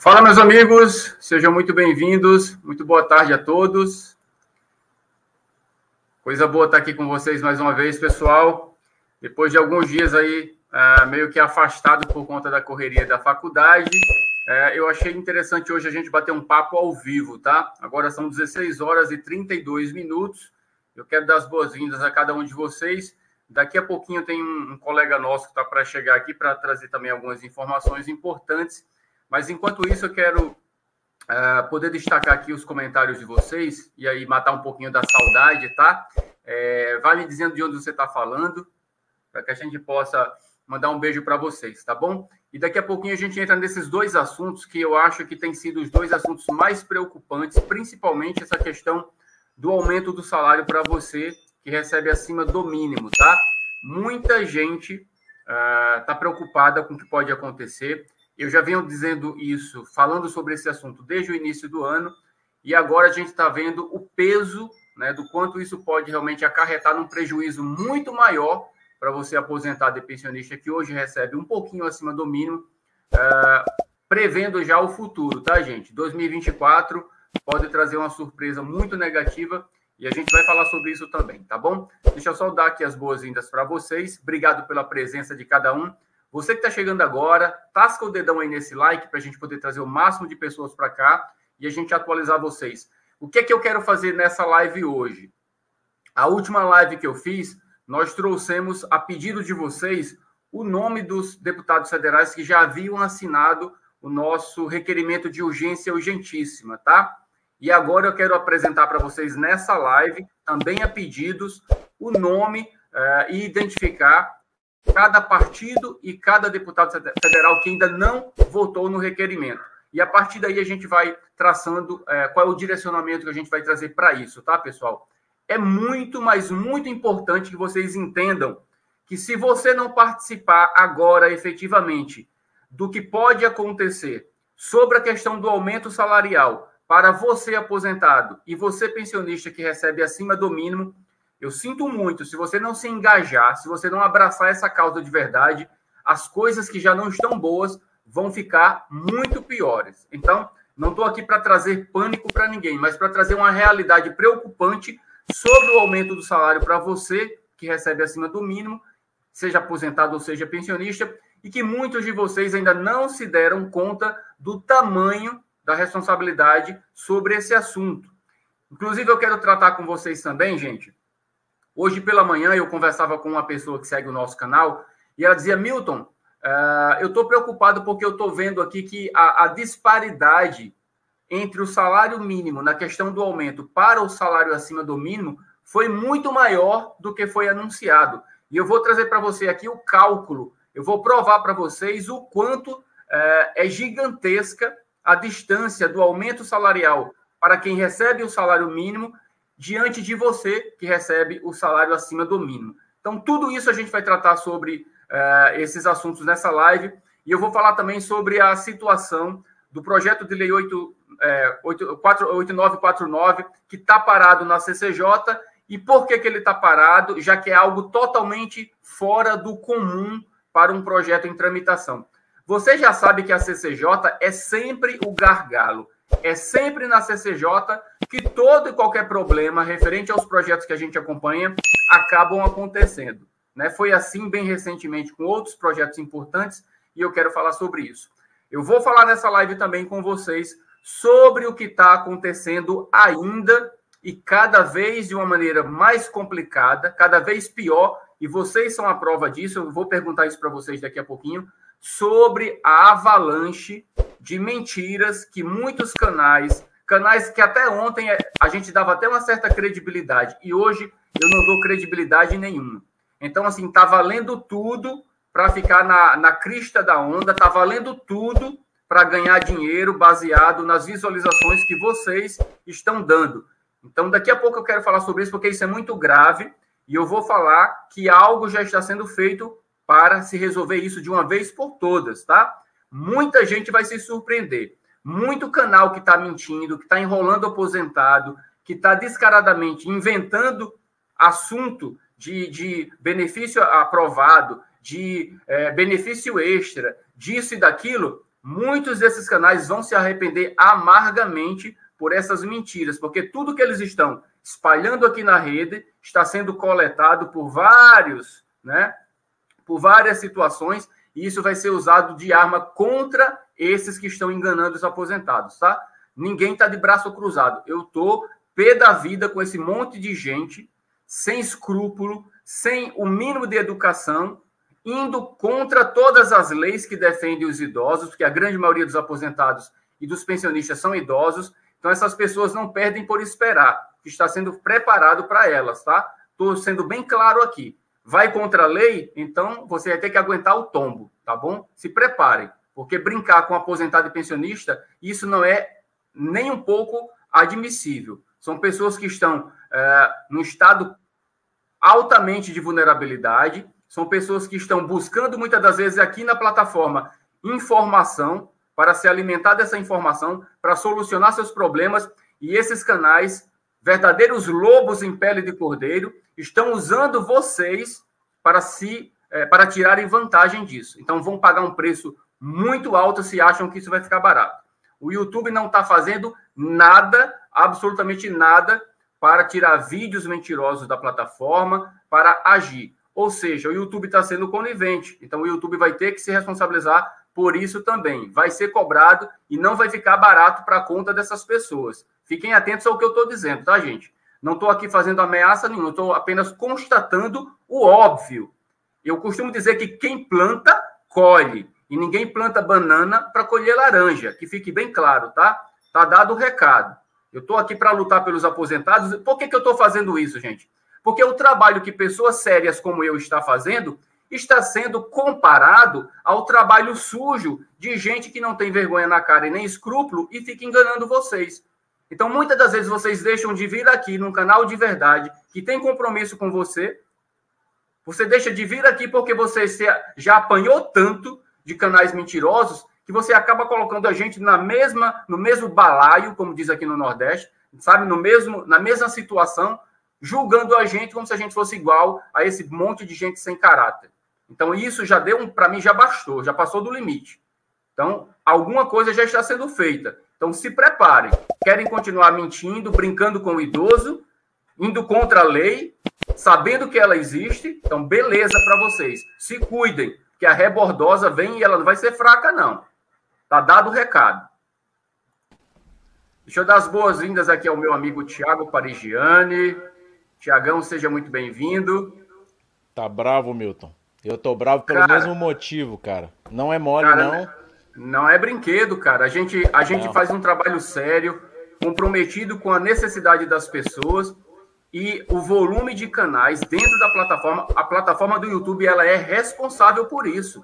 Fala, meus amigos, sejam muito bem-vindos, muito boa tarde a todos. Coisa boa estar aqui com vocês mais uma vez, pessoal. Depois de alguns dias aí, meio que afastado por conta da correria da faculdade, eu achei interessante hoje a gente bater um papo ao vivo, tá? Agora são 16 horas e 32 minutos. Eu quero dar as boas-vindas a cada um de vocês. Daqui a pouquinho tem um colega nosso que está para chegar aqui para trazer também algumas informações importantes. Mas, enquanto isso, eu quero poder destacar aqui os comentários de vocês e aí matar um pouquinho da saudade, tá? Vai me dizendo de onde você está falando, para que a gente possa mandar um beijo para vocês, tá bom? E daqui a pouquinho a gente entra nesses dois assuntos que eu acho que têm sido os dois assuntos mais preocupantes, principalmente essa questão do aumento do salário para você que recebe acima do mínimo, tá? Muita gente está preocupada com o que pode acontecer. Eu já venho dizendo isso, falando sobre esse assunto desde o início do ano, e agora a gente está vendo o peso, né, do quanto isso pode realmente acarretar num prejuízo muito maior para você aposentado e pensionista que hoje recebe um pouquinho acima do mínimo, prevendo já o futuro, tá, gente? 2024 pode trazer uma surpresa muito negativa e a gente vai falar sobre isso também, tá bom? Deixa eu só dar aqui as boas-vindas para vocês. Obrigado pela presença de cada um. Você que está chegando agora, tasca o dedão aí nesse like para a gente poder trazer o máximo de pessoas para cá e a gente atualizar vocês. O que é que eu quero fazer nessa live hoje? A última live que eu fiz, nós trouxemos, a pedido de vocês, o nome dos deputados federais que já haviam assinado o nosso requerimento de urgência urgentíssima, tá? E agora eu quero apresentar para vocês nessa live, também a pedidos, o nome e identificar cada partido e cada deputado federal que ainda não votou no requerimento. E a partir daí a gente vai traçando qual é o direcionamento que a gente vai trazer para isso, tá, pessoal? É muito, mas muito importante que vocês entendam que se você não participar agora efetivamente do que pode acontecer sobre a questão do aumento salarial para você aposentado e você pensionista que recebe acima do mínimo, eu sinto muito, se você não se engajar, se você não abraçar essa causa de verdade, as coisas que já não estão boas vão ficar muito piores. Então, não estou aqui para trazer pânico para ninguém, mas para trazer uma realidade preocupante sobre o aumento do salário para você que recebe acima do mínimo, seja aposentado ou seja pensionista, e que muitos de vocês ainda não se deram conta do tamanho da responsabilidade sobre esse assunto. Inclusive, eu quero tratar com vocês também, gente. Hoje pela manhã eu conversava com uma pessoa que segue o nosso canal e ela dizia, Milton, eu estou preocupado porque eu estou vendo aqui que a disparidade entre o salário mínimo na questão do aumento para o salário acima do mínimo foi muito maior do que foi anunciado. E eu vou trazer para você aqui o cálculo, eu vou provar para vocês o quanto é gigantesca a distância do aumento salarial para quem recebe o salário mínimo diante de você que recebe o salário acima do mínimo. Então, tudo isso a gente vai tratar sobre esses assuntos nessa live. E eu vou falar também sobre a situação do projeto de lei 8949, que está parado na CCJ. E por que ele está parado? Já que é algo totalmente fora do comum para um projeto em tramitação. Você já sabe que a CCJ é sempre o gargalo. É sempre na CCJ que todo e qualquer problema referente aos projetos que a gente acompanha acabam acontecendo, né? Foi assim bem recentemente com outros projetos importantes e eu quero falar sobre isso. Eu vou falar nessa live também com vocês sobre o que está acontecendo ainda e cada vez de uma maneira mais complicada, cada vez pior, e vocês são a prova disso, eu vou perguntar isso para vocês daqui a pouquinho, sobre a avalanche de mentiras que muitos canais que até ontem a gente dava até uma certa credibilidade, e hoje eu não dou credibilidade nenhuma. Então, assim, tá valendo tudo para ficar na crista da onda, tá valendo tudo para ganhar dinheiro baseado nas visualizações que vocês estão dando. Então, daqui a pouco eu quero falar sobre isso, porque isso é muito grave, e eu vou falar que algo já está sendo feito para se resolver isso de uma vez por todas, tá? Muita gente vai se surpreender. Muito canal que está mentindo, que está enrolando o aposentado, que está descaradamente inventando assunto de benefício aprovado, de benefício extra, disso e daquilo. muitos desses canais vão se arrepender amargamente por essas mentiras, porque tudo que eles estão espalhando aqui na rede está sendo coletado por vários, né, por várias situações, e isso vai ser usado de arma contra esses que estão enganando os aposentados, tá? Ninguém está de braço cruzado. Eu estou pé da vida com esse monte de gente sem escrúpulo, sem o mínimo de educação, indo contra todas as leis que defendem os idosos, porque a grande maioria dos aposentados e dos pensionistas são idosos. Então, essas pessoas não perdem por esperar, que está sendo preparado para elas, tá? Estou sendo bem claro aqui. Vai contra a lei, então você vai ter que aguentar o tombo, tá bom? Se preparem, porque brincar com aposentado e pensionista, isso não é nem um pouco admissível. São pessoas que estão num estado altamente de vulnerabilidade, são pessoas que estão buscando, muitas das vezes, aqui na plataforma, informação, para se alimentar dessa informação, para solucionar seus problemas, e esses canais, verdadeiros lobos em pele de cordeiro, estão usando vocês para tirarem vantagem disso. Então, vão pagar um preço muito alto se acham que isso vai ficar barato. O YouTube não está fazendo nada, absolutamente nada, para tirar vídeos mentirosos da plataforma, para agir. Ou seja, o YouTube está sendo conivente. Então, o YouTube vai ter que se responsabilizar por isso também. Vai ser cobrado e não vai ficar barato para a conta dessas pessoas. Fiquem atentos ao que eu estou dizendo, tá, gente? Não estou aqui fazendo ameaça nenhuma, estou apenas constatando o óbvio. Eu costumo dizer que quem planta, colhe. E ninguém planta banana para colher laranja, que fique bem claro, tá? Tá dado o recado. Eu estou aqui para lutar pelos aposentados. Por que eu estou fazendo isso, gente? Porque o trabalho que pessoas sérias como eu está fazendo está sendo comparado ao trabalho sujo de gente que não tem vergonha na cara e nem escrúpulo e fica enganando vocês. Então, muitas das vezes, vocês deixam de vir aqui num canal de verdade que tem compromisso com você. Você deixa de vir aqui porque você já apanhou tanto de canais mentirosos que você acaba colocando a gente no mesmo balaio, como diz aqui no Nordeste, sabe, na mesma situação, julgando a gente como se a gente fosse igual a esse monte de gente sem caráter. Então, isso já deu, para mim, já bastou, já passou do limite. Então, alguma coisa já está sendo feita. Então, se preparem. Querem continuar mentindo, brincando com o idoso, indo contra a lei, sabendo que ela existe? Então, beleza para vocês. Se cuidem, que a rebordosa vem e ela não vai ser fraca, não. Tá dado o recado. Deixa eu dar as boas-vindas aqui ao meu amigo Tiago Parigiani. Tiagão, seja muito bem-vindo. Tá bravo, Milton. Eu tô bravo pelo mesmo motivo, cara. Não é mole, cara, não. Não é brinquedo, cara. A gente faz um trabalho sério, comprometido com a necessidade das pessoas e o volume de canais dentro da plataforma. A plataforma do YouTube, ela é responsável por isso.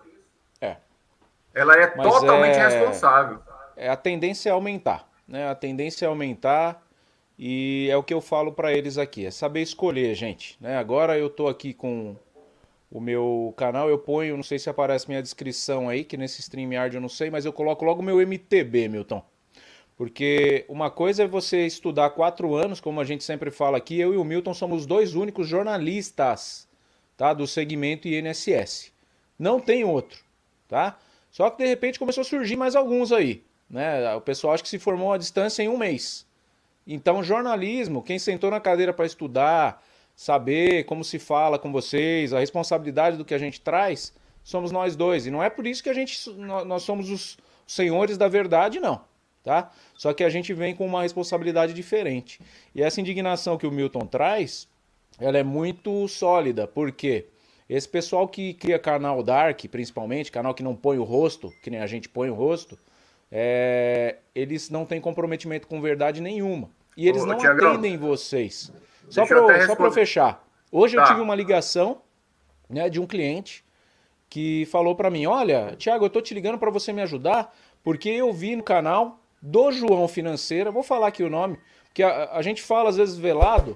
Ela é totalmente responsável. A tendência é aumentar, né? A tendência é aumentar e é o que eu falo para eles aqui. É saber escolher, gente, né? Agora eu tô aqui com o meu canal, eu ponho, não sei se aparece minha descrição aí, que nesse StreamYard eu não sei, mas eu coloco logo o meu MTB, Milton. Porque uma coisa é você estudar 4 anos, como a gente sempre fala aqui, eu e o Milton somos os 2 únicos jornalistas, tá, do segmento INSS. Não tem outro, tá? Só que de repente começou a surgir mais alguns aí, né? O pessoal acho que se formou à distância em 1 mês. Então, jornalismo, quem sentou na cadeira para estudar, saber como se fala com vocês, a responsabilidade do que a gente traz, somos nós dois. E não é por isso que nós somos os senhores da verdade, não. Tá? Só que a gente vem com uma responsabilidade diferente. E essa indignação que o Milton traz, ela é muito sólida. Por quê? Esse pessoal que cria canal dark, principalmente, canal que não põe o rosto, que nem a gente põe o rosto, eles não têm comprometimento com verdade nenhuma. E eles não atendem vocês. Só para fechar. Hoje eu tive uma ligação, né, de um cliente que falou para mim, olha, Thiago, eu tô te ligando para você me ajudar, porque eu vi no canal do João Financeira, vou falar aqui o nome, porque a gente fala às vezes velado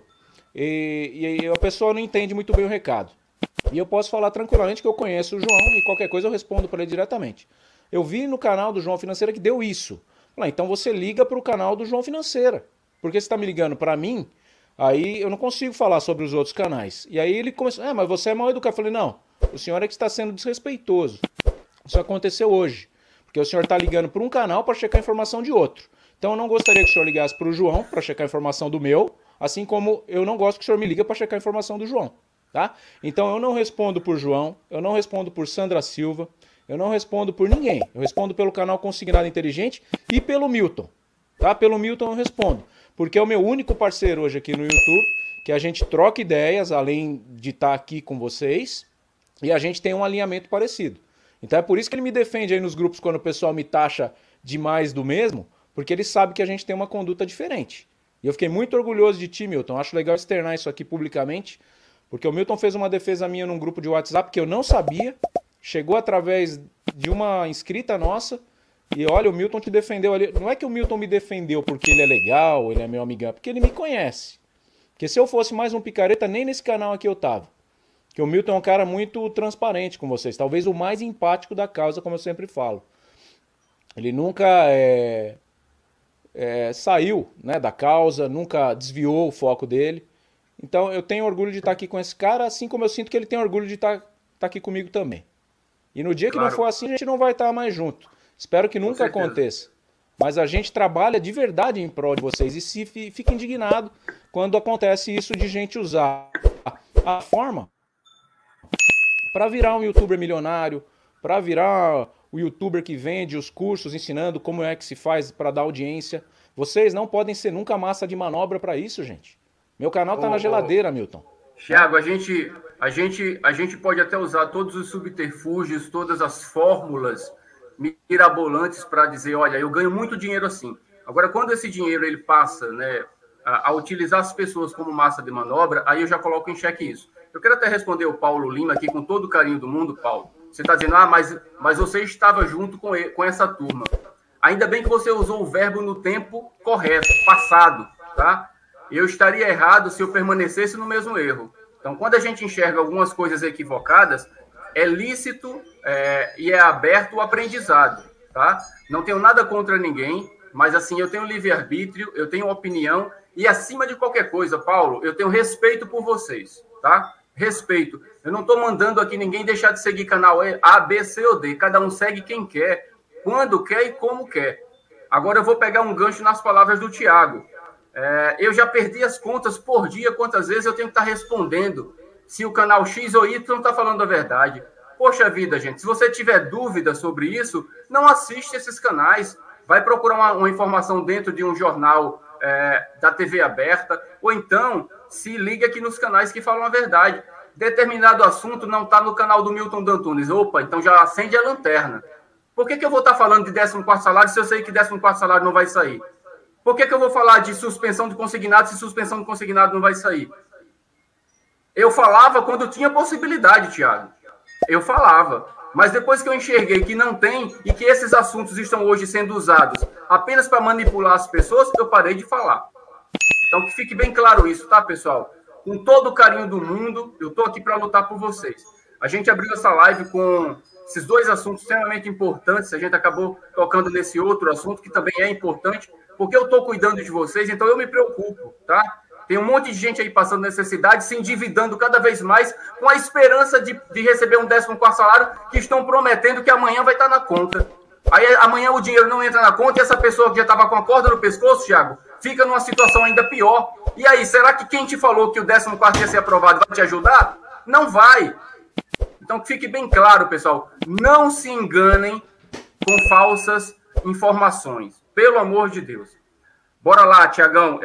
e a pessoa não entende muito bem o recado. E eu posso falar tranquilamente que eu conheço o João e qualquer coisa eu respondo para ele diretamente. Eu vi no canal do João Financeira que deu isso. Falei, então você liga para o canal do João Financeira, porque você está me ligando para mim, aí eu não consigo falar sobre os outros canais. E aí ele começou, mas você é mal educado. Eu falei, não, o senhor é que está sendo desrespeitoso. Isso aconteceu hoje. Porque Porque o senhor está ligando para um canal para checar a informação de outro. Então eu não gostaria que o senhor ligasse para o João para checar a informação do meu, assim como eu não gosto que o senhor me liga para checar a informação do João. Tá? Então eu não respondo por João, eu não respondo por Sandra Silva, eu não respondo por ninguém. Eu respondo pelo canal Consignado Inteligente e pelo Milton. Tá? Pelo Milton eu respondo. Porque é o meu único parceiro hoje aqui no YouTube, que a gente troca ideias, além de estar aqui com vocês, e a gente tem um alinhamento parecido. Então é por isso que ele me defende aí nos grupos quando o pessoal me taxa de mais do mesmo, porque ele sabe que a gente tem uma conduta diferente. E eu fiquei muito orgulhoso de ti, Milton. Acho legal externar isso aqui publicamente, porque o Milton fez uma defesa minha num grupo de WhatsApp que eu não sabia, chegou através de uma inscrita nossa, e olha, o Milton te defendeu ali. Não é que o Milton me defendeu porque ele é legal, ele é meu amigão, porque ele me conhece. Porque se eu fosse mais um picareta, nem nesse canal aqui eu tava. Porque o Milton é um cara muito transparente com vocês, talvez o mais empático da causa, como eu sempre falo. Ele nunca saiu, né, da causa, nunca desviou o foco dele. Então eu tenho orgulho de estar aqui com esse cara, assim como eu sinto que ele tem orgulho de estar aqui comigo também. E no dia que não for assim, a gente não vai estar mais junto. Espero que nunca aconteça. Mas a gente trabalha de verdade em prol de vocês e fica indignado quando acontece isso de gente usar a forma para virar um youtuber milionário, para virar o youtuber que vende os cursos ensinando como é que se faz para dar audiência. Vocês não podem ser nunca massa de manobra para isso, gente. Meu canal tá na geladeira, Milton. Thiago, a gente pode até usar todos os subterfúgios, todas as fórmulas mirabolantes para dizer, olha, eu ganho muito dinheiro assim. Agora, quando esse dinheiro ele passa, né, a utilizar as pessoas como massa de manobra, aí eu já coloco em xeque isso. Eu quero até responder o Paulo Lima aqui com todo o carinho do mundo, Paulo. Você está dizendo, mas você estava junto com essa turma. Ainda bem que você usou o verbo no tempo correto, passado, tá? Eu estaria errado se eu permanecesse no mesmo erro. Então, quando a gente enxerga algumas coisas equivocadas, é lícito e é aberto o aprendizado, tá? Não tenho nada contra ninguém, mas assim, eu tenho livre-arbítrio, eu tenho opinião e, acima de qualquer coisa, Paulo, eu tenho respeito por vocês, tá? Respeito. Eu não estou mandando aqui ninguém deixar de seguir canal A, B, C ou D. Cada um segue quem quer, quando quer e como quer. Agora eu vou pegar um gancho nas palavras do Thiago. Eu já perdi as contas por dia, quantas vezes eu tenho que estar respondendo se o canal X ou Y está falando a verdade. Poxa vida, gente, se você tiver dúvida sobre isso, não assiste esses canais. Vai procurar uma informação dentro de um jornal da TV aberta, ou então se liga aqui nos canais que falam a verdade. Determinado assunto não está no canal do Milton D'Antunes. Opa, então já acende a lanterna. Por que eu vou estar falando de 14º salário se eu sei que 14º salário não vai sair? Por que eu vou falar de suspensão de consignado se suspensão de consignado não vai sair? Eu falava quando tinha possibilidade, Thiago. Eu falava. Mas depois que eu enxerguei que não tem e que esses assuntos estão hoje sendo usados apenas para manipular as pessoas, eu parei de falar. Então que fique bem claro isso, tá, pessoal? Com todo o carinho do mundo, eu estou aqui para lutar por vocês. A gente abriu essa live com esses dois assuntos extremamente importantes. A gente acabou tocando nesse outro assunto que também é importante, porque eu estou cuidando de vocês, então eu me preocupo, tá? Tem um monte de gente aí passando necessidade, se endividando cada vez mais, com a esperança de receber um 14º salário, que estão prometendo que amanhã vai estar na conta. Aí amanhã o dinheiro não entra na conta e essa pessoa que já estava com a corda no pescoço, Thiago, fica numa situação ainda pior. E aí, será que quem te falou que o 14º ia ser aprovado vai te ajudar? Não vai. Então, que fique bem claro, pessoal, não se enganem com falsas informações. Pelo amor de Deus. Bora lá, Tiagão.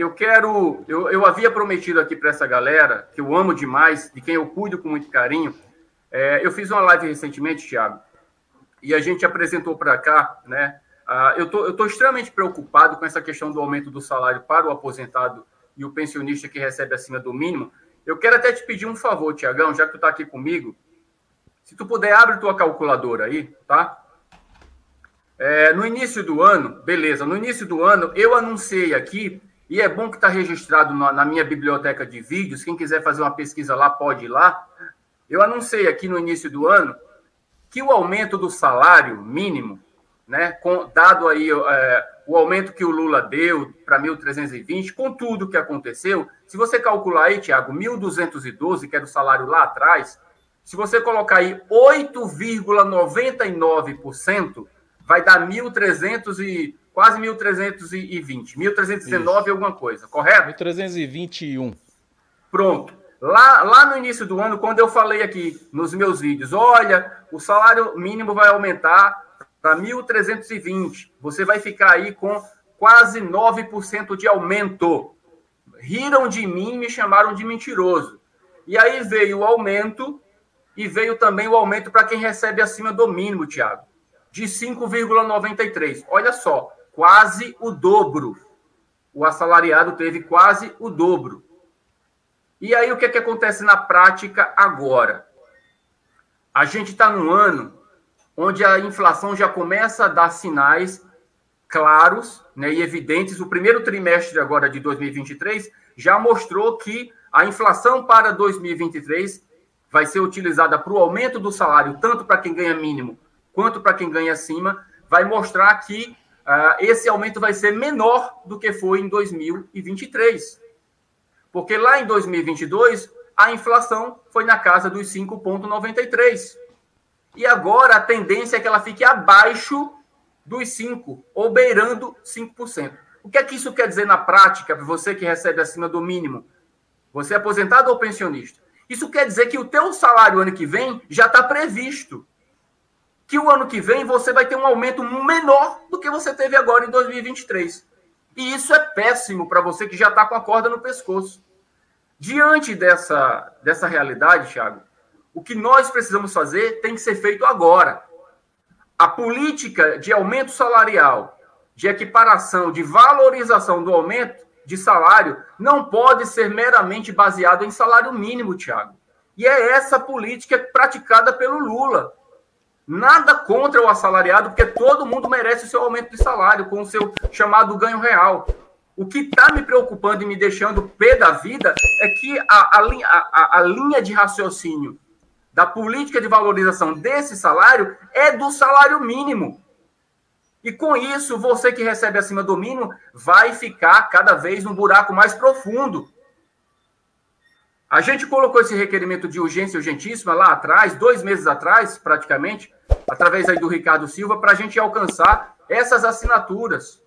Eu havia prometido aqui para essa galera, que eu amo demais, de quem eu cuido com muito carinho. Eu fiz uma live recentemente, Thiago, e a gente apresentou para cá, né? Eu tô extremamente preocupado com essa questão do aumento do salário para o aposentado e o pensionista que recebe acima do mínimo. Eu quero até te pedir um favor, Tiagão, já que tu está aqui comigo. Se tu puder, abre tua calculadora aí, tá? No início do ano, beleza, no início do ano eu anunciei aqui, e é bom que está registrado na minha biblioteca de vídeos, quem quiser fazer uma pesquisa lá, pode ir lá. Eu anunciei aqui no início do ano que o aumento do salário mínimo, né, dado aí o aumento que o Lula deu para 1.320, com tudo que aconteceu, se você calcular aí, Thiago, 1.212, que era o salário lá atrás, se você colocar aí 8,99%, vai dar 1.300 e quase 1.320, 1.319 alguma coisa, correto? 1.321. Pronto. Lá no início do ano, quando eu falei aqui nos meus vídeos, olha, o salário mínimo vai aumentar para 1.320, você vai ficar aí com quase 9% de aumento. Riram de mim e me chamaram de mentiroso. E aí veio o aumento, e veio também o aumento para quem recebe acima do mínimo, Thiago, de 5,93. Olha só, quase o dobro. O assalariado teve quase o dobro. E aí o que acontece na prática agora? A gente está num ano onde a inflação já começa a dar sinais claros, né, e evidentes. O primeiro trimestre agora de 2023 já mostrou que a inflação para 2023 vai ser utilizada para o aumento do salário, tanto para quem ganha mínimo quanto para quem ganha acima, vai mostrar que esse aumento vai ser menor do que foi em 2023. Porque lá em 2022, a inflação foi na casa dos 5,93. E agora a tendência é que ela fique abaixo dos 5%, ou beirando 5%. O que é que isso quer dizer na prática, para você que recebe acima do mínimo? Você é aposentado ou pensionista? Isso quer dizer que o teu salário ano que vem já está previsto. Que o ano que vem você vai ter um aumento menor do que você teve agora em 2023. E isso é péssimo para você que já está com a corda no pescoço. Diante dessa realidade, Thiago, o que nós precisamos fazer tem que ser feito agora. A política de aumento salarial, de equiparação, de valorização do aumento de salário, não pode ser meramente baseado em salário mínimo, Thiago. E é essa política praticada pelo Lula. Nada contra o assalariado, porque todo mundo merece o seu aumento de salário, com o seu chamado ganho real. O que está me preocupando e me deixando pé da vida é que a linha de raciocínio da política de valorização desse salário é do salário mínimo. E com isso, você que recebe acima do mínimo vai ficar cada vez num buraco mais profundo. A gente colocou esse requerimento de urgência urgentíssima lá atrás, 2 meses atrás, praticamente, através aí do Ricardo Silva, para a gente alcançar essas assinaturas.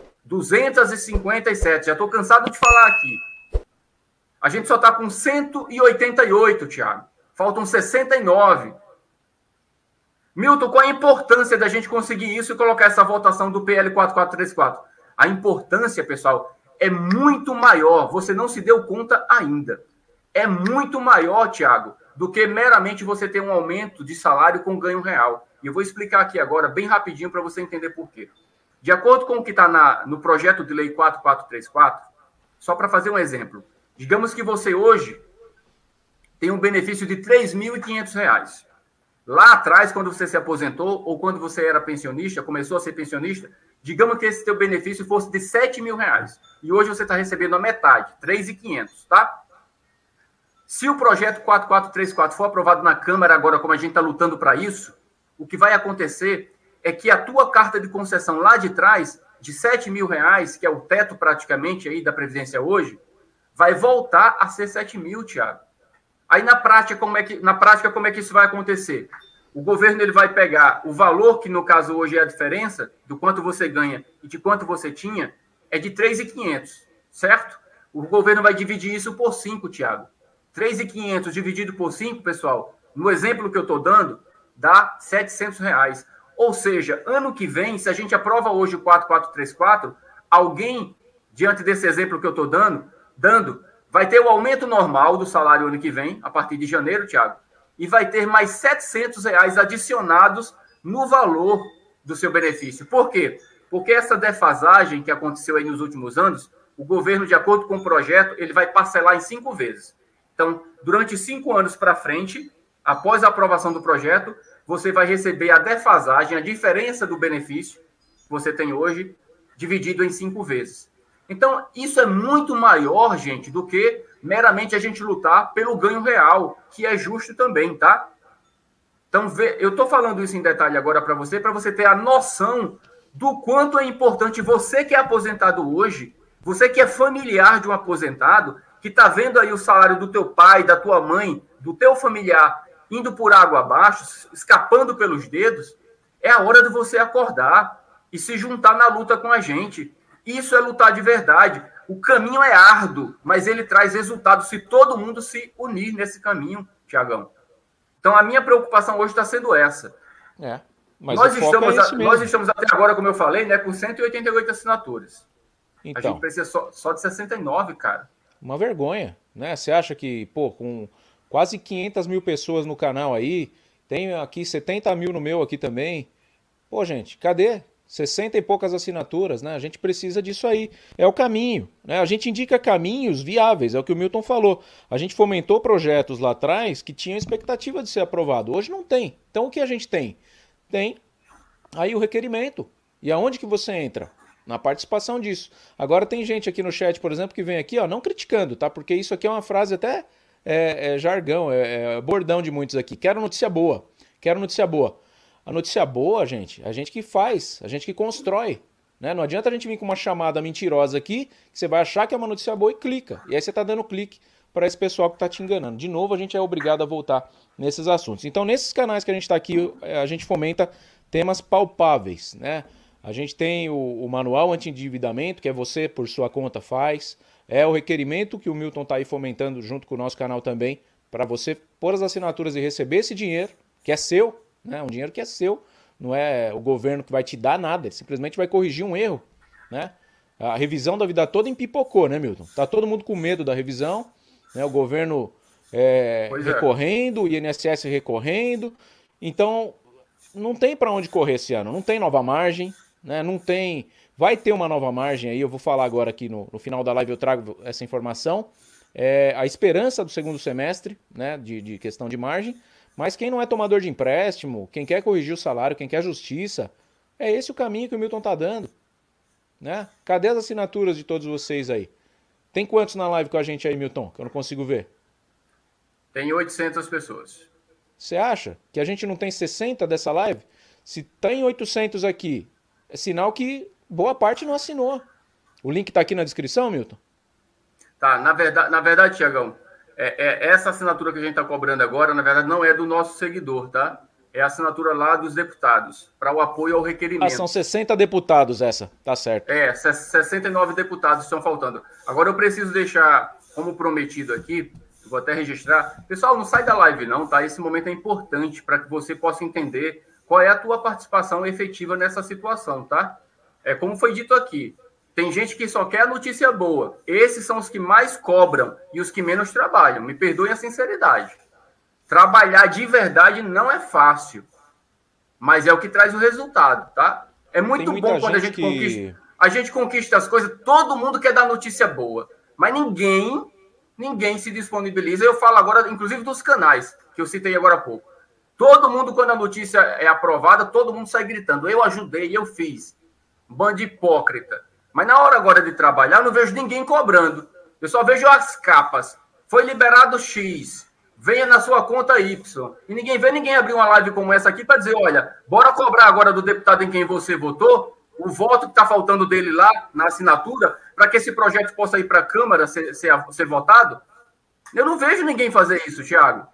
257. Já estou cansado de falar aqui. A gente só está com 188, Thiago. Faltam 69. Milton, qual a importância da gente conseguir isso e colocar essa votação do PL 4434? A importância, pessoal, é muito maior. Você não se deu conta ainda. É muito maior, Thiago, do que meramente você ter um aumento de salário com ganho real. E eu vou explicar aqui agora, bem rapidinho, para você entender por quê. De acordo com o que está no projeto de lei 4434, só para fazer um exemplo, digamos que você hoje tem um benefício de R$ 3.500. Lá atrás, quando você se aposentou, ou quando você era pensionista, começou a ser pensionista, digamos que esse teu benefício fosse de R$ 7.000. E hoje você está recebendo a metade, R$ 3.500, tá? Se o projeto 4434 for aprovado na Câmara agora, como a gente está lutando para isso, o que vai acontecer é que a tua carta de concessão lá de trás, de R$ 7.000, que é o teto praticamente aí da Previdência hoje, vai voltar a ser 7.000, Thiago. Aí na prática, como é que isso vai acontecer? O governo ele vai pegar o valor, que no caso hoje é a diferença do quanto você ganha e de quanto você tinha, é de 3.500, certo? O governo vai dividir isso por 5, Thiago. 3.500 dividido por 5, pessoal, no exemplo que eu estou dando, dá R$ 700. Ou seja, ano que vem, se a gente aprova hoje o 4434, alguém, diante desse exemplo que eu estou dando, vai ter o aumento normal do salário ano que vem, a partir de janeiro, Thiago, e vai ter mais R$ 700 adicionados no valor do seu benefício. Por quê? Porque essa defasagem que aconteceu aí nos últimos anos, o governo, de acordo com o projeto, ele vai parcelar em 5 vezes. Então, durante 5 anos para frente, após a aprovação do projeto, você vai receber a defasagem, a diferença do benefício que você tem hoje, dividido em 5 vezes. Então, isso é muito maior, gente, do que meramente a gente lutar pelo ganho real, que é justo também, tá? Então, eu estou falando isso em detalhe agora para você ter a noção do quanto é importante você que é aposentado hoje, você que é familiar de um aposentado, que está vendo aí o salário do teu pai, da tua mãe, do teu familiar, indo por água abaixo, escapando pelos dedos, É a hora de você acordar e se juntar na luta com a gente. Isso é lutar de verdade. O caminho é árduo, mas ele traz resultado se todo mundo se unir nesse caminho, Tiagão. Então, a minha preocupação hoje está sendo essa. Mas nós estamos até agora, como eu falei, né, com 188 assinaturas. Então, a gente precisa só de 69, cara. Uma vergonha, né? Você acha que, pô, com quase 500 mil pessoas no canal aí, tem aqui 70 mil no meu aqui também. Pô, gente, cadê? 60 e poucas assinaturas, né? A gente precisa disso aí. É o caminho, né? A gente indica caminhos viáveis, é o que o Milton falou. A gente fomentou projetos lá atrás que tinham expectativa de ser aprovado. Hoje não tem. Então o que a gente tem? Tem aí o requerimento. E aonde que você entra? Na participação disso. Agora tem gente aqui no chat, por exemplo, que vem aqui, ó, não criticando, tá? Porque isso aqui é uma frase até jargão, bordão de muitos aqui. Quero notícia boa. Quero notícia boa. A notícia boa, gente, a gente que faz, a gente que constrói. Né? Não adianta a gente vir com uma chamada mentirosa aqui, que você vai achar que é uma notícia boa e clica. E aí você está dando clique para esse pessoal que está te enganando. De novo, a gente é obrigado a voltar nesses assuntos. Então, nesses canais que a gente está aqui, a gente fomenta temas palpáveis. Né? A gente tem o manual anti-endividamento, que é você, por sua conta, faz. É o requerimento que o Milton está aí fomentando junto com o nosso canal também, para você pôr as assinaturas e receber esse dinheiro, que é seu. Né? Um dinheiro que é seu, não é o governo que vai te dar nada, ele simplesmente vai corrigir um erro. Né? A revisão da vida toda empipocou, né, Milton? Tá todo mundo com medo da revisão, né? O governo recorrendo, o INSS recorrendo, então não tem para onde correr esse ano, não tem nova margem, né? Não tem, vai ter uma nova margem aí, eu vou falar agora aqui no final da live, eu trago essa informação, a esperança do segundo semestre, né, de questão de margem. Mas quem não é tomador de empréstimo, quem quer corrigir o salário, quem quer justiça, é esse o caminho que o Milton tá dando. Né? Cadê as assinaturas de todos vocês aí? Tem quantos na live com a gente aí, Milton? Que eu não consigo ver. Tem 800 pessoas. Você acha que a gente não tem 60 dessa live? Se tem 800 aqui, é sinal que boa parte não assinou. O link tá aqui na descrição, Milton? Tá, na verdade, Tiagão, essa assinatura que a gente está cobrando agora, na verdade, não é do nosso seguidor, tá? É a assinatura lá dos deputados, para o apoio ao requerimento. São 60 deputados essa, tá certo. 69 deputados estão faltando. Agora eu preciso deixar, como prometido aqui, vou até registrar. Pessoal, não sai da live não, tá? Esse momento é importante para que você possa entender qual é a tua participação efetiva nessa situação, tá? Como foi dito aqui, tem gente que só quer a notícia boa. Esses são os que mais cobram e os que menos trabalham. Me perdoem a sinceridade. Trabalhar de verdade não é fácil, mas é o que traz o resultado, tá? É muito bom quando a gente conquista as coisas, todo mundo quer dar notícia boa, mas ninguém se disponibiliza. Eu falo agora, inclusive, dos canais, que eu citei agora há pouco. Todo mundo, quando a notícia é aprovada, todo mundo sai gritando, eu ajudei, eu fiz. Bando hipócrita. Mas na hora agora de trabalhar, eu não vejo ninguém cobrando. Eu só vejo as capas. Foi liberado X. Venha na sua conta Y. E ninguém vê ninguém abrir uma live como essa aqui para dizer, olha, bora cobrar agora do deputado em quem você votou, o voto que está faltando dele lá na assinatura, para que esse projeto possa ir para a Câmara ser votado. Eu não vejo ninguém fazer isso, Thiago.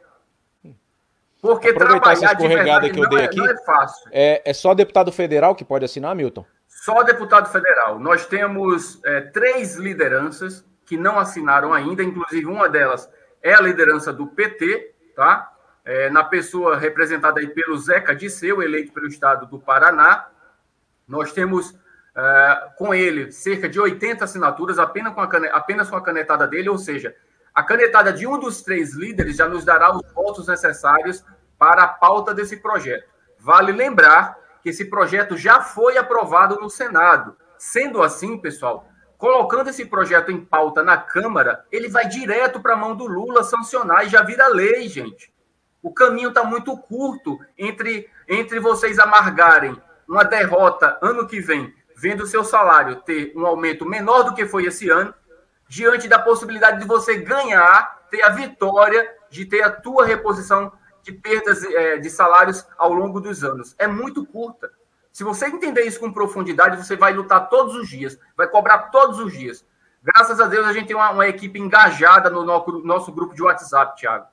Porque trabalhar de verdade que eu dei aqui, não é fácil. É só deputado federal que pode assinar, Milton? Só deputado federal. Nós temos 3 lideranças que não assinaram ainda, inclusive uma delas é a liderança do PT, tá? Na pessoa representada aí pelo Zeca Disseu, eleito pelo estado do Paraná. Nós temos com ele cerca de 80 assinaturas, apenas com a canetada dele, ou seja, a canetada de um dos 3 líderes já nos dará os votos necessários para a pauta desse projeto. Vale lembrar que esse projeto já foi aprovado no Senado. Sendo assim, pessoal, colocando esse projeto em pauta na Câmara, ele vai direto para a mão do Lula sancionar e já vira lei, gente. O caminho está muito curto entre vocês amargarem uma derrota ano que vem, vendo o seu salário ter um aumento menor do que foi esse ano, diante da possibilidade de você ganhar, ter a vitória de ter a tua reposição de perdas de salários ao longo dos anos. É muito curta. Se você entender isso com profundidade, você vai lutar todos os dias, vai cobrar todos os dias. Graças a Deus, a gente tem uma equipe engajada no nosso grupo de WhatsApp, Thiago.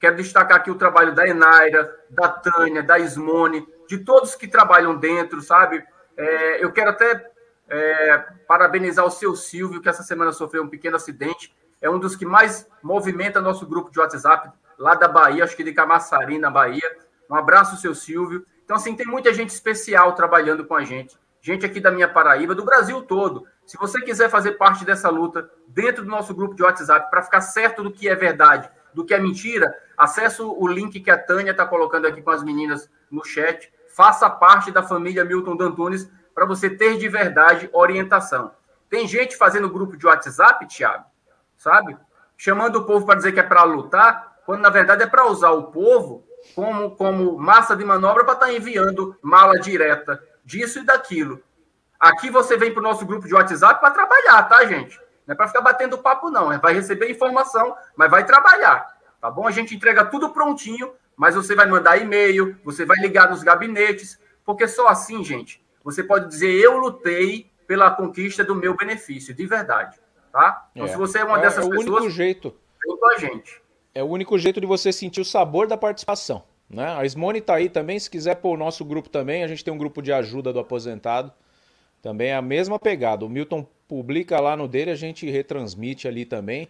Quero destacar aqui o trabalho da Enaira, da Tânia, da Ismone, de todos que trabalham dentro, sabe? Eu quero até parabenizar o seu Silvio, que essa semana sofreu um pequeno acidente. É um dos que mais movimenta nosso grupo de WhatsApp, lá da Bahia, acho que de Camaçari, na Bahia. Um abraço, seu Silvio. Então, assim, tem muita gente especial trabalhando com a gente. Gente aqui da minha Paraíba, do Brasil todo. Se você quiser fazer parte dessa luta dentro do nosso grupo de WhatsApp, para ficar certo do que é verdade, do que é mentira, acesse o link que a Tânia está colocando aqui com as meninas no chat. Faça parte da família Milton Dantunes para você ter de verdade orientação. Tem gente fazendo grupo de WhatsApp, Thiago, sabe? Chamando o povo para dizer que é para lutar, quando na verdade é para usar o povo como massa de manobra para estar enviando mala direta disso e daquilo. Aqui você vem para o nosso grupo de WhatsApp para trabalhar, tá, gente? Não é para ficar batendo papo, não. Vai receber informação, mas vai trabalhar, tá bom? A gente entrega tudo prontinho, mas você vai mandar e-mail, você vai ligar nos gabinetes, porque só assim, gente, você pode dizer, eu lutei pela conquista do meu benefício, de verdade, tá? Então, se você é uma dessas pessoas, único jeito. vem com a gente. É o único jeito de você sentir o sabor da participação, né? A Ismone tá aí também, se quiser pôr o nosso grupo também, a gente tem um grupo de ajuda do aposentado, também é a mesma pegada. O Milton publica lá no dele, a gente retransmite ali também.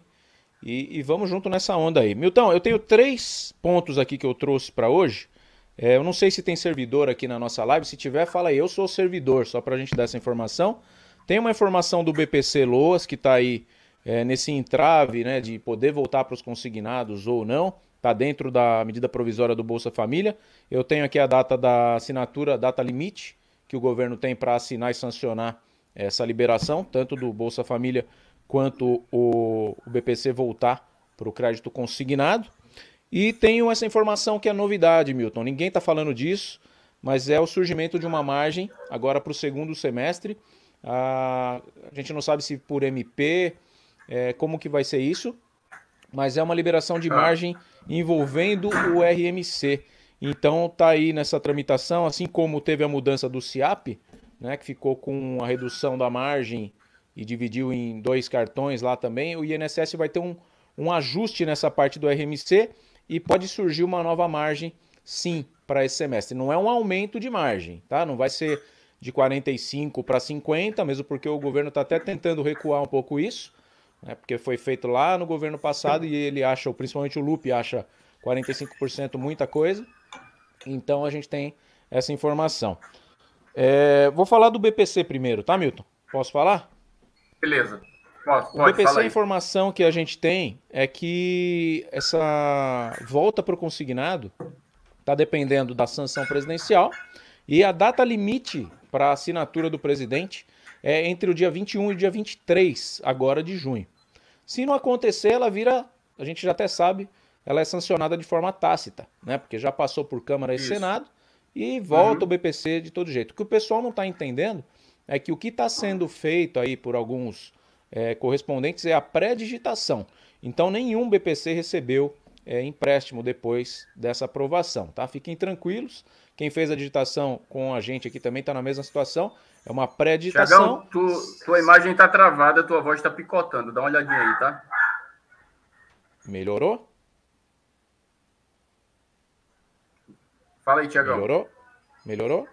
E vamos junto nessa onda aí. Milton, eu tenho 3 pontos aqui que eu trouxe para hoje. Eu não sei se tem servidor aqui na nossa live. Se tiver, fala aí. Eu sou o servidor, só para a gente dar essa informação. Tem uma informação do BPC Loas, que está aí nesse entrave, né, de poder voltar para os consignados ou não. Está dentro da medida provisória do Bolsa Família. Eu tenho aqui a data da assinatura, data limite, que o governo tem para assinar e sancionar essa liberação, tanto do Bolsa Família quanto o BPC voltar para o crédito consignado. E tenho essa informação que é novidade, Milton. Ninguém está falando disso, mas é o surgimento de uma margem agora para o segundo semestre. A gente não sabe se por MP, como que vai ser isso, mas é uma liberação de margem envolvendo o RMC. Então está aí nessa tramitação, assim como teve a mudança do SIAP, né, que ficou com a redução da margem e dividiu em 2 cartões lá também, o INSS vai ter um ajuste nessa parte do RMC e pode surgir uma nova margem, sim, para esse semestre. Não é um aumento de margem, tá? Não vai ser de 45 para 50, mesmo porque o governo está até tentando recuar um pouco isso, né, porque foi feito lá no governo passado e ele acha, principalmente o Lupe, acha 45% muita coisa. Então a gente tem essa informação. Vou falar do BPC primeiro, tá, Milton? Posso falar? Beleza. Pode, o BPC, a informação que a gente tem é que essa volta para o consignado está dependendo da sanção presidencial e a data limite para a assinatura do presidente é entre o dia 21 e o dia 23, agora de junho. Se não acontecer, ela vira, a gente já até sabe, ela é sancionada de forma tácita, né? Porque já passou por Câmara e Senado e volta o BPC de todo jeito. O que o pessoal não está entendendo é que o que está sendo feito aí por alguns correspondentes é a pré-digitação. Então nenhum BPC recebeu empréstimo depois dessa aprovação, tá? Fiquem tranquilos. Quem fez a digitação com a gente aqui também está na mesma situação. É uma pré-digitação. Tiagão, tua imagem está travada, tua voz está picotando. Dá uma olhadinha aí, tá? Melhorou? Fala aí, Tiagão. Melhorou?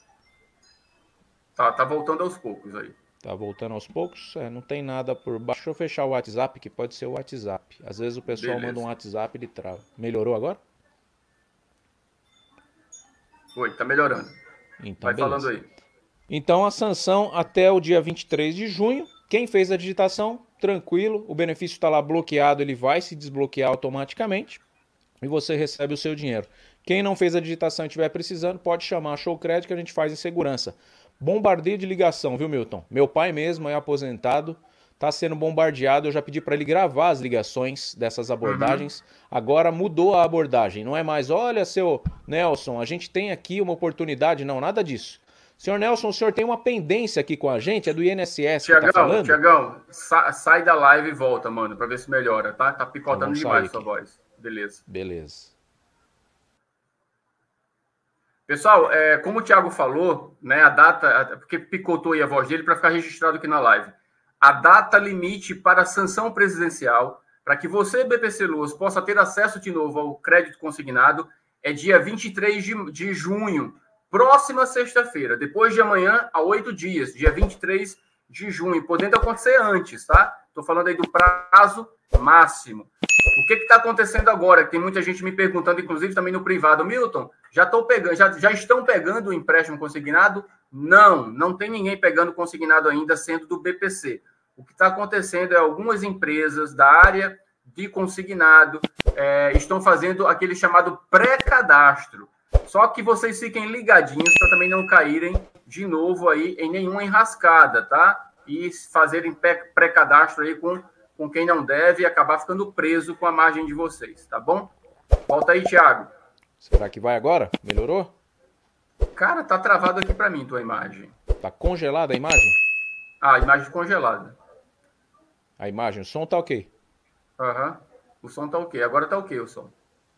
Tá voltando aos poucos aí. Tá voltando aos poucos? Não tem nada por baixo. Deixa eu fechar o WhatsApp, que pode ser o WhatsApp. Às vezes o pessoal manda um WhatsApp e ele trava. Melhorou agora? Oi, tá melhorando. Então, vai falando aí. Então a sanção até o dia 23 de junho. Quem fez a digitação, tranquilo. O benefício está lá bloqueado, ele vai se desbloquear automaticamente. E você recebe o seu dinheiro. Quem não fez a digitação e estiver precisando, pode chamar a Show Credit que a gente faz em segurança. Bombardeio de ligação, viu, Milton? Meu pai mesmo é aposentado, está sendo bombardeado. Eu já pedi para ele gravar as ligações dessas abordagens. Agora mudou a abordagem. Não é mais, olha, seu Nelson, a gente tem aqui uma oportunidade. Não, nada disso. Senhor Nelson, o senhor tem uma pendência aqui com a gente, é do INSS que tá falando? Tiagão, sai da live e volta, mano, para ver se melhora, tá? Tá picotando demais a sua voz. Beleza. Pessoal, como o Thiago falou, né, a data, porque picotou aí a voz dele para ficar registrado aqui na live. A data limite para a sanção presidencial para que você, BPC Loas, possa ter acesso de novo ao crédito consignado, é dia 23 de junho, próxima sexta-feira, depois de amanhã, há 8 dias, dia 23 de junho, podendo acontecer antes, tá? Estou falando aí do prazo máximo. O que está acontecendo agora? Tem muita gente me perguntando, inclusive também no privado, Milton, já estão pegando o empréstimo consignado? Não tem ninguém pegando consignado ainda, sendo do BPC. O que está acontecendo é algumas empresas da área de consignado estão fazendo aquele chamado pré-cadastro. Só que vocês fiquem ligadinhos para também não caírem de novo aí em nenhuma enrascada, tá? E fazerem pré-cadastro aí com quem não deve e acabar ficando preso com a margem de vocês, tá bom? Volta aí, Thiago. Será que vai agora? Melhorou? Cara, tá travado aqui para mim tua imagem. Tá congelada a imagem? Ah, a imagem congelada. A imagem, o som tá ok. Aham. O som tá ok. Agora tá ok o som.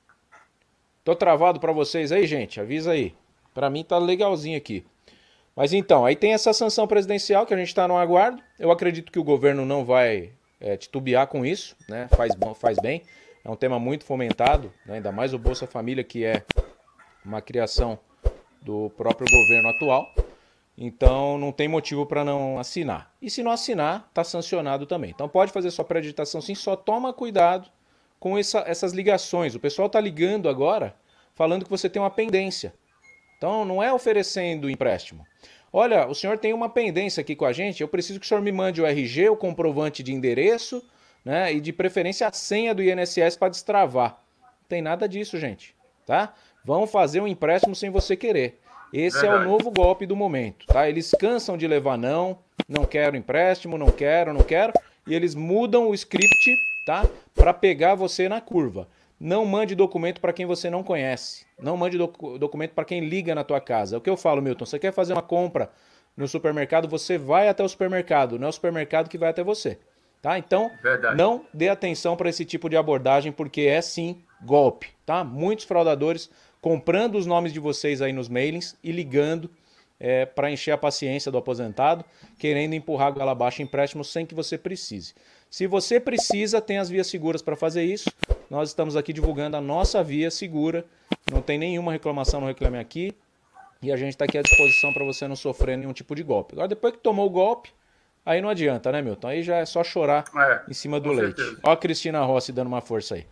Tô travado para vocês aí, gente? Avisa aí. Para mim tá legalzinho aqui. Mas então, aí tem essa sanção presidencial que a gente está no aguardo. Eu acredito que o governo não vai titubear com isso, né? Faz bem. É um tema muito fomentado, né? Ainda mais o Bolsa Família, que é uma criação do próprio governo atual. Então não tem motivo para não assinar. E se não assinar, está sancionado também. Então pode fazer sua pré-digitação sim, só toma cuidado com essas ligações. O pessoal está ligando agora falando que você tem uma pendência. Então não é oferecendo empréstimo. Olha, o senhor tem uma pendência aqui com a gente, eu preciso que o senhor me mande o RG, o comprovante de endereço, né, e de preferência a senha do INSS para destravar. Não tem nada disso, gente. Tá? Vão fazer um empréstimo sem você querer. Esse é o novo golpe do momento, tá? Eles cansam de levar não quero empréstimo, não quero, e eles mudam o script, tá? Para pegar você na curva. Não mande documento para quem você não conhece. Não mande documento para quem liga na tua casa. É o que eu falo, Milton. Você quer fazer uma compra no supermercado, você vai até o supermercado, não é o supermercado que vai até você, tá? Então, não dê atenção para esse tipo de abordagem, porque é sim golpe, tá? Muitos fraudadores comprando os nomes de vocês aí nos mailings e ligando para encher a paciência do aposentado, querendo empurrar a goela abaixo empréstimo sem que você precise. Se você precisa, tem as vias seguras para fazer isso. Nós estamos aqui divulgando a nossa via segura, não tem nenhuma reclamação no Reclame Aqui, e a gente está aqui à disposição para você não sofrer nenhum tipo de golpe. Agora, depois que tomou o golpe, aí não adianta, né, Milton? Aí já é só chorar em cima do leite. Certeza. Ó a Cristina Rossi dando uma força aí.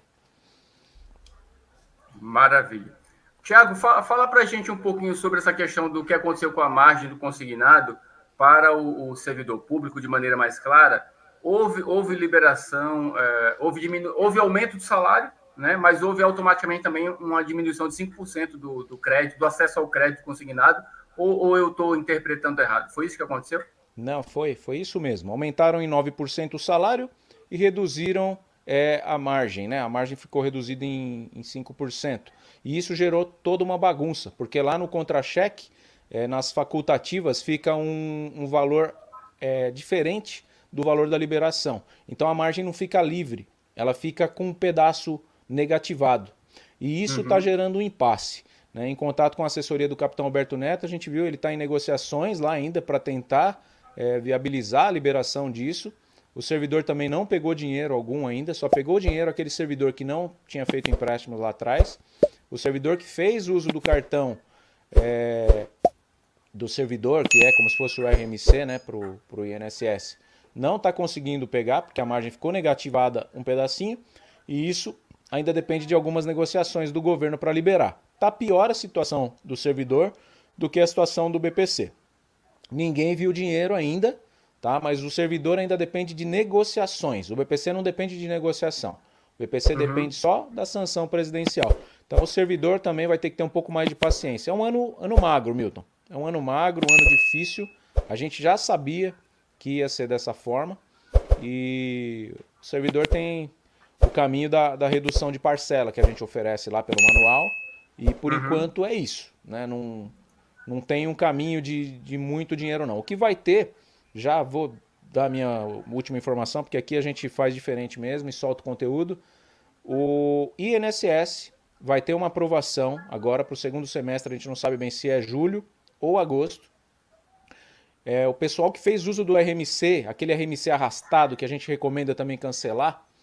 Maravilha. Tiago, fala para a gente um pouquinho sobre essa questão do que aconteceu com a margem do consignado para o servidor público de maneira mais clara. Houve liberação, houve aumento do salário, né? Mas houve automaticamente também uma diminuição de 5% do crédito, do acesso ao crédito consignado, ou eu estou interpretando errado? Foi isso que aconteceu? Não, foi isso mesmo. Aumentaram em 9% o salário e reduziram a margem, né? A margem ficou reduzida em 5%. E isso gerou toda uma bagunça, porque lá no contra-cheque, nas facultativas, fica um valor diferente do valor da liberação. Então a margem não fica livre, ela fica com um pedaço negativado. E isso está gerando um impasse. Né? Em contato com a assessoria do capitão Alberto Neto, a gente viu ele está em negociações lá ainda para tentar viabilizar a liberação disso. O servidor também não pegou dinheiro algum ainda, só pegou dinheiro aquele servidor que não tinha feito empréstimo lá atrás. O servidor que fez uso do cartão do servidor, que é como se fosse o RMC, né, para o INSS, não está conseguindo pegar, porque a margem ficou negativada um pedacinho, e isso ainda depende de algumas negociações do governo para liberar. Está pior a situação do servidor do que a situação do BPC. Ninguém viu dinheiro ainda, tá? Mas o servidor ainda depende de negociações. O BPC não depende de negociação. O BPC depende só da sanção presidencial. Então o servidor também vai ter que ter um pouco mais de paciência. É um ano magro, Milton. É um ano magro, um ano difícil. A gente já sabia que ia ser dessa forma. E o servidor tem o caminho da redução de parcela que a gente oferece lá pelo manual. E por enquanto é isso, né? Não tem um caminho de muito dinheiro não. O que vai ter, já vou dar a minha última informação, porque aqui a gente faz diferente mesmo e solta o conteúdo. O INSS vai ter uma aprovação agora para o segundo semestre, a gente não sabe bem se é julho ou agosto. O pessoal que fez uso do RMC, aquele RMC arrastado que a gente recomenda também cancelar,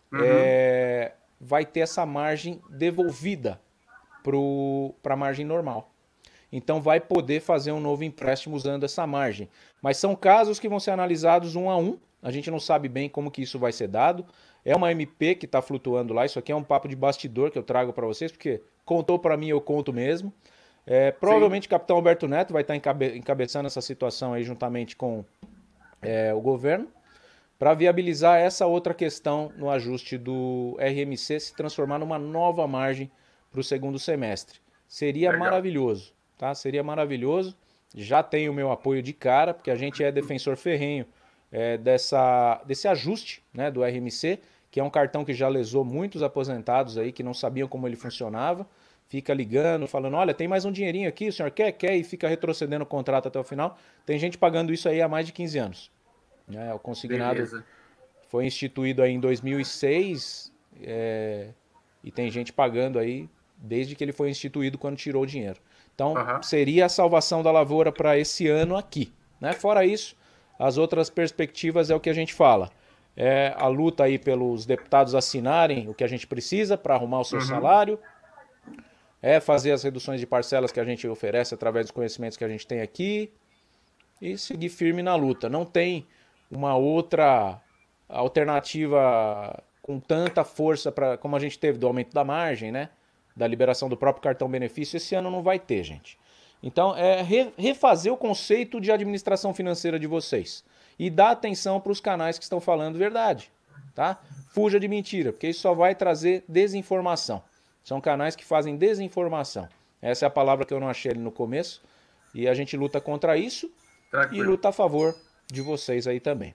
vai ter essa margem devolvida para a margem normal. Então vai poder fazer um novo empréstimo usando essa margem. Mas são casos que vão ser analisados um a um. A gente não sabe bem como que isso vai ser dado. É uma MP que está flutuando lá. Isso aqui é um papo de bastidor que eu trago para vocês, porque contou para mim, eu conto mesmo. Provavelmente o capitão Alberto Neto vai estar encabeçando essa situação aí juntamente com o governo, para viabilizar essa outra questão no ajuste do RMC se transformar numa nova margem para o segundo semestre. Seria maravilhoso, tá? Seria maravilhoso. Já tem o meu apoio de cara, porque a gente é defensor ferrenho desse ajuste, né, do RMC, que é um cartão que já lesou muitos aposentados aí que não sabiam como ele funcionava. Fica ligando, falando, olha, tem mais um dinheirinho aqui, o senhor quer? Quer, e fica retrocedendo o contrato até o final. Tem gente pagando isso aí há mais de 15 anos. O consignado foi instituído aí em 2006 e tem gente pagando aí desde que ele foi instituído, quando tirou o dinheiro. Então, seria a salvação da lavoura para esse ano aqui, né? Fora isso, as outras perspectivas é o que a gente fala. A luta aí pelos deputados assinarem o que a gente precisa para arrumar o seu salário, fazer as reduções de parcelas que a gente oferece através dos conhecimentos que a gente tem aqui e seguir firme na luta. Não tem uma outra alternativa com tanta força como a gente teve do aumento da margem, né? Da liberação do próprio cartão benefício. Esse ano não vai ter, gente. Então, refazer o conceito de administração financeira de vocês e dar atenção para os canais que estão falando verdade, tá? Fuja de mentira, porque isso só vai trazer desinformação. São canais que fazem desinformação. Essa é a palavra que eu não achei ali no começo. E a gente luta contra isso e luta a favor de vocês aí também.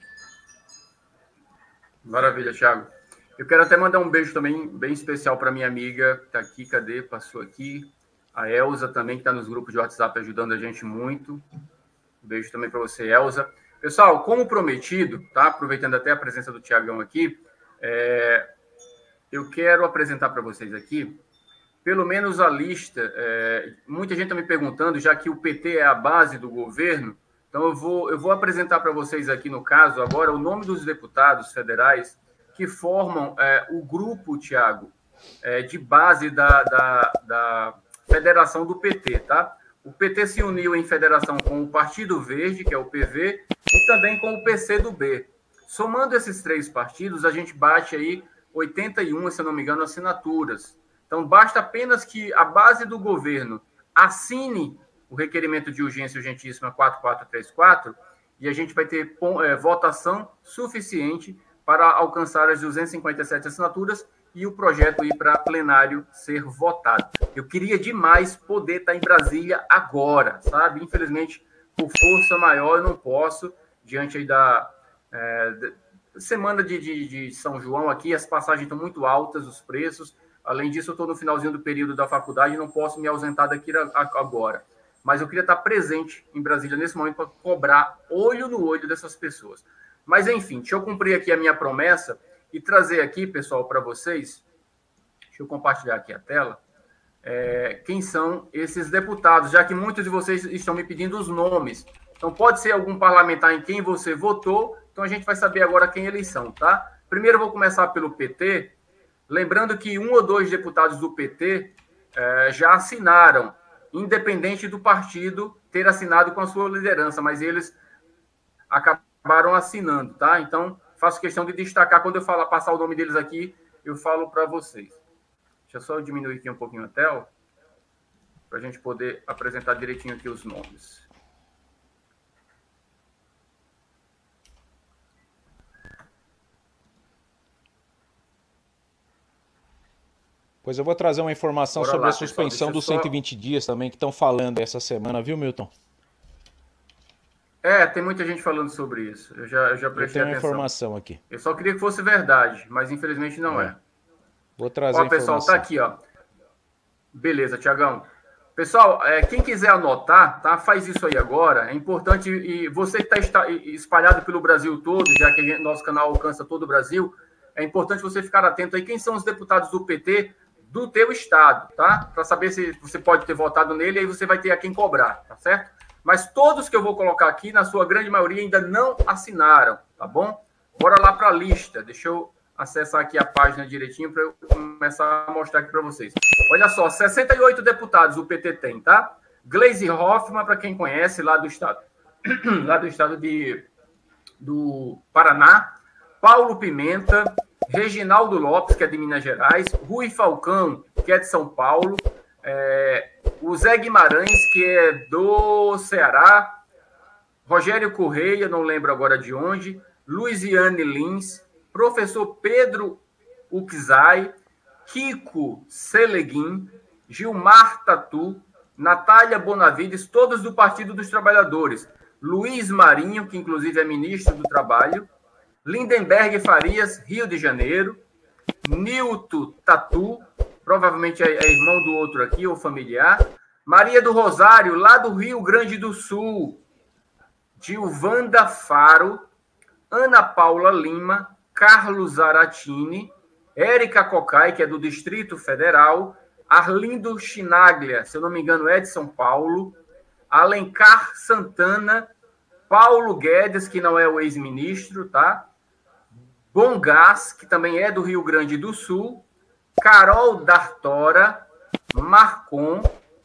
Maravilha, Thiago. Eu quero até mandar um beijo também bem especial para minha amiga, que está aqui, cadê? Passou aqui. A Elza também, que está nos grupos de WhatsApp ajudando a gente muito. Um beijo também para você, Elza. Pessoal, como prometido, tá? Aproveitando até a presença do Thiagão aqui, eu quero apresentar para vocês aqui, pelo menos a lista. Muita gente está me perguntando, já que o PT é a base do governo, então eu vou apresentar para vocês aqui, no caso, agora, o nome dos deputados federais que formam o grupo, Thiago, de base da federação do PT, tá? O PT se uniu em federação com o Partido Verde, que é o PV, e também com o PCdoB. Somando esses três partidos, a gente bate aí 81, se eu não me engano, assinaturas. Então, basta apenas que a base do governo assine o requerimento de urgência urgentíssima 4434 e a gente vai ter votação suficiente para alcançar as 257 assinaturas e o projeto ir para plenário ser votado. Eu queria demais poder estar em Brasília agora, sabe? Infelizmente, por força maior, eu não posso, diante aí da semana de São João aqui, as passagens estão muito altas, os preços. Além disso, eu estou no finalzinho do período da faculdade e não posso me ausentar daqui agora. Mas eu queria estar presente em Brasília nesse momento para cobrar olho no olho dessas pessoas. Mas, enfim, deixa eu cumprir aqui a minha promessa e trazer aqui, pessoal, para vocês, deixa eu compartilhar aqui a tela, quem são esses deputados, já que muitos de vocês estão me pedindo os nomes. Então, pode ser algum parlamentar em quem você votou, então a gente vai saber agora quem eles são, tá? Primeiro eu vou começar pelo PT, lembrando que 1 ou 2 deputados do PT já assinaram, independente do partido ter assinado com a sua liderança, mas eles acabaram assinando, tá? Então, faço questão de destacar, quando eu passar o nome deles aqui, eu falo para vocês. Deixa eu só diminuir aqui um pouquinho a tela, para a gente poder apresentar direitinho aqui os nomes. Pois eu vou trazer uma informação sobre a suspensão dos 120 dias também, que estão falando essa semana, viu, Milton? Tem muita gente falando sobre isso. Eu já prestei atenção. Uma informação aqui. Eu só queria que fosse verdade, mas infelizmente não é. Vou trazer a informação. Pessoal, tá aqui, ó. Beleza, Thiagão. Pessoal, quem quiser anotar, tá? Faz isso aí agora. É importante, e você que está espalhado pelo Brasil todo, já que nosso canal alcança todo o Brasil, é importante você ficar atento aí. Quem são os deputados do PT do teu estado, tá? Para saber se você pode ter votado nele, aí você vai ter a quem cobrar, tá certo? Mas todos que eu vou colocar aqui, na sua grande maioria, ainda não assinaram, tá bom? Bora lá para a lista. Deixa eu acessar aqui a página direitinho para eu começar a mostrar aqui para vocês. Olha só, 68 deputados o PT tem, tá? Gleisi Hoffmann, para quem conhece, lá do estado, do Paraná. Paulo Pimenta, Reginaldo Lopes, que é de Minas Gerais, Rui Falcão, que é de São Paulo, o Zé Guimarães, que é do Ceará, Rogério Correia, não lembro agora de onde, Luiziane Lins, professor Pedro Uczai, Kiko Seleguin, Gilmar Tatu, Natália Bonavides, todos do Partido dos Trabalhadores, Luiz Marinho, que inclusive é ministro do Trabalho, Lindenberg Farias, Rio de Janeiro, Nilton Tatu, provavelmente é irmão do outro aqui, ou familiar, Maria do Rosário, lá do Rio Grande do Sul, Gilvanda Faro, Ana Paula Lima, Carlos Zaratini, Érica Cocai, que é do Distrito Federal, Arlindo Chinaglia, se eu não me engano é de São Paulo, Alencar Santana, Paulo Guedes, que não é o ex-ministro, tá? Bom Gás, que também é do Rio Grande do Sul, Carol D'Artora, Marcon,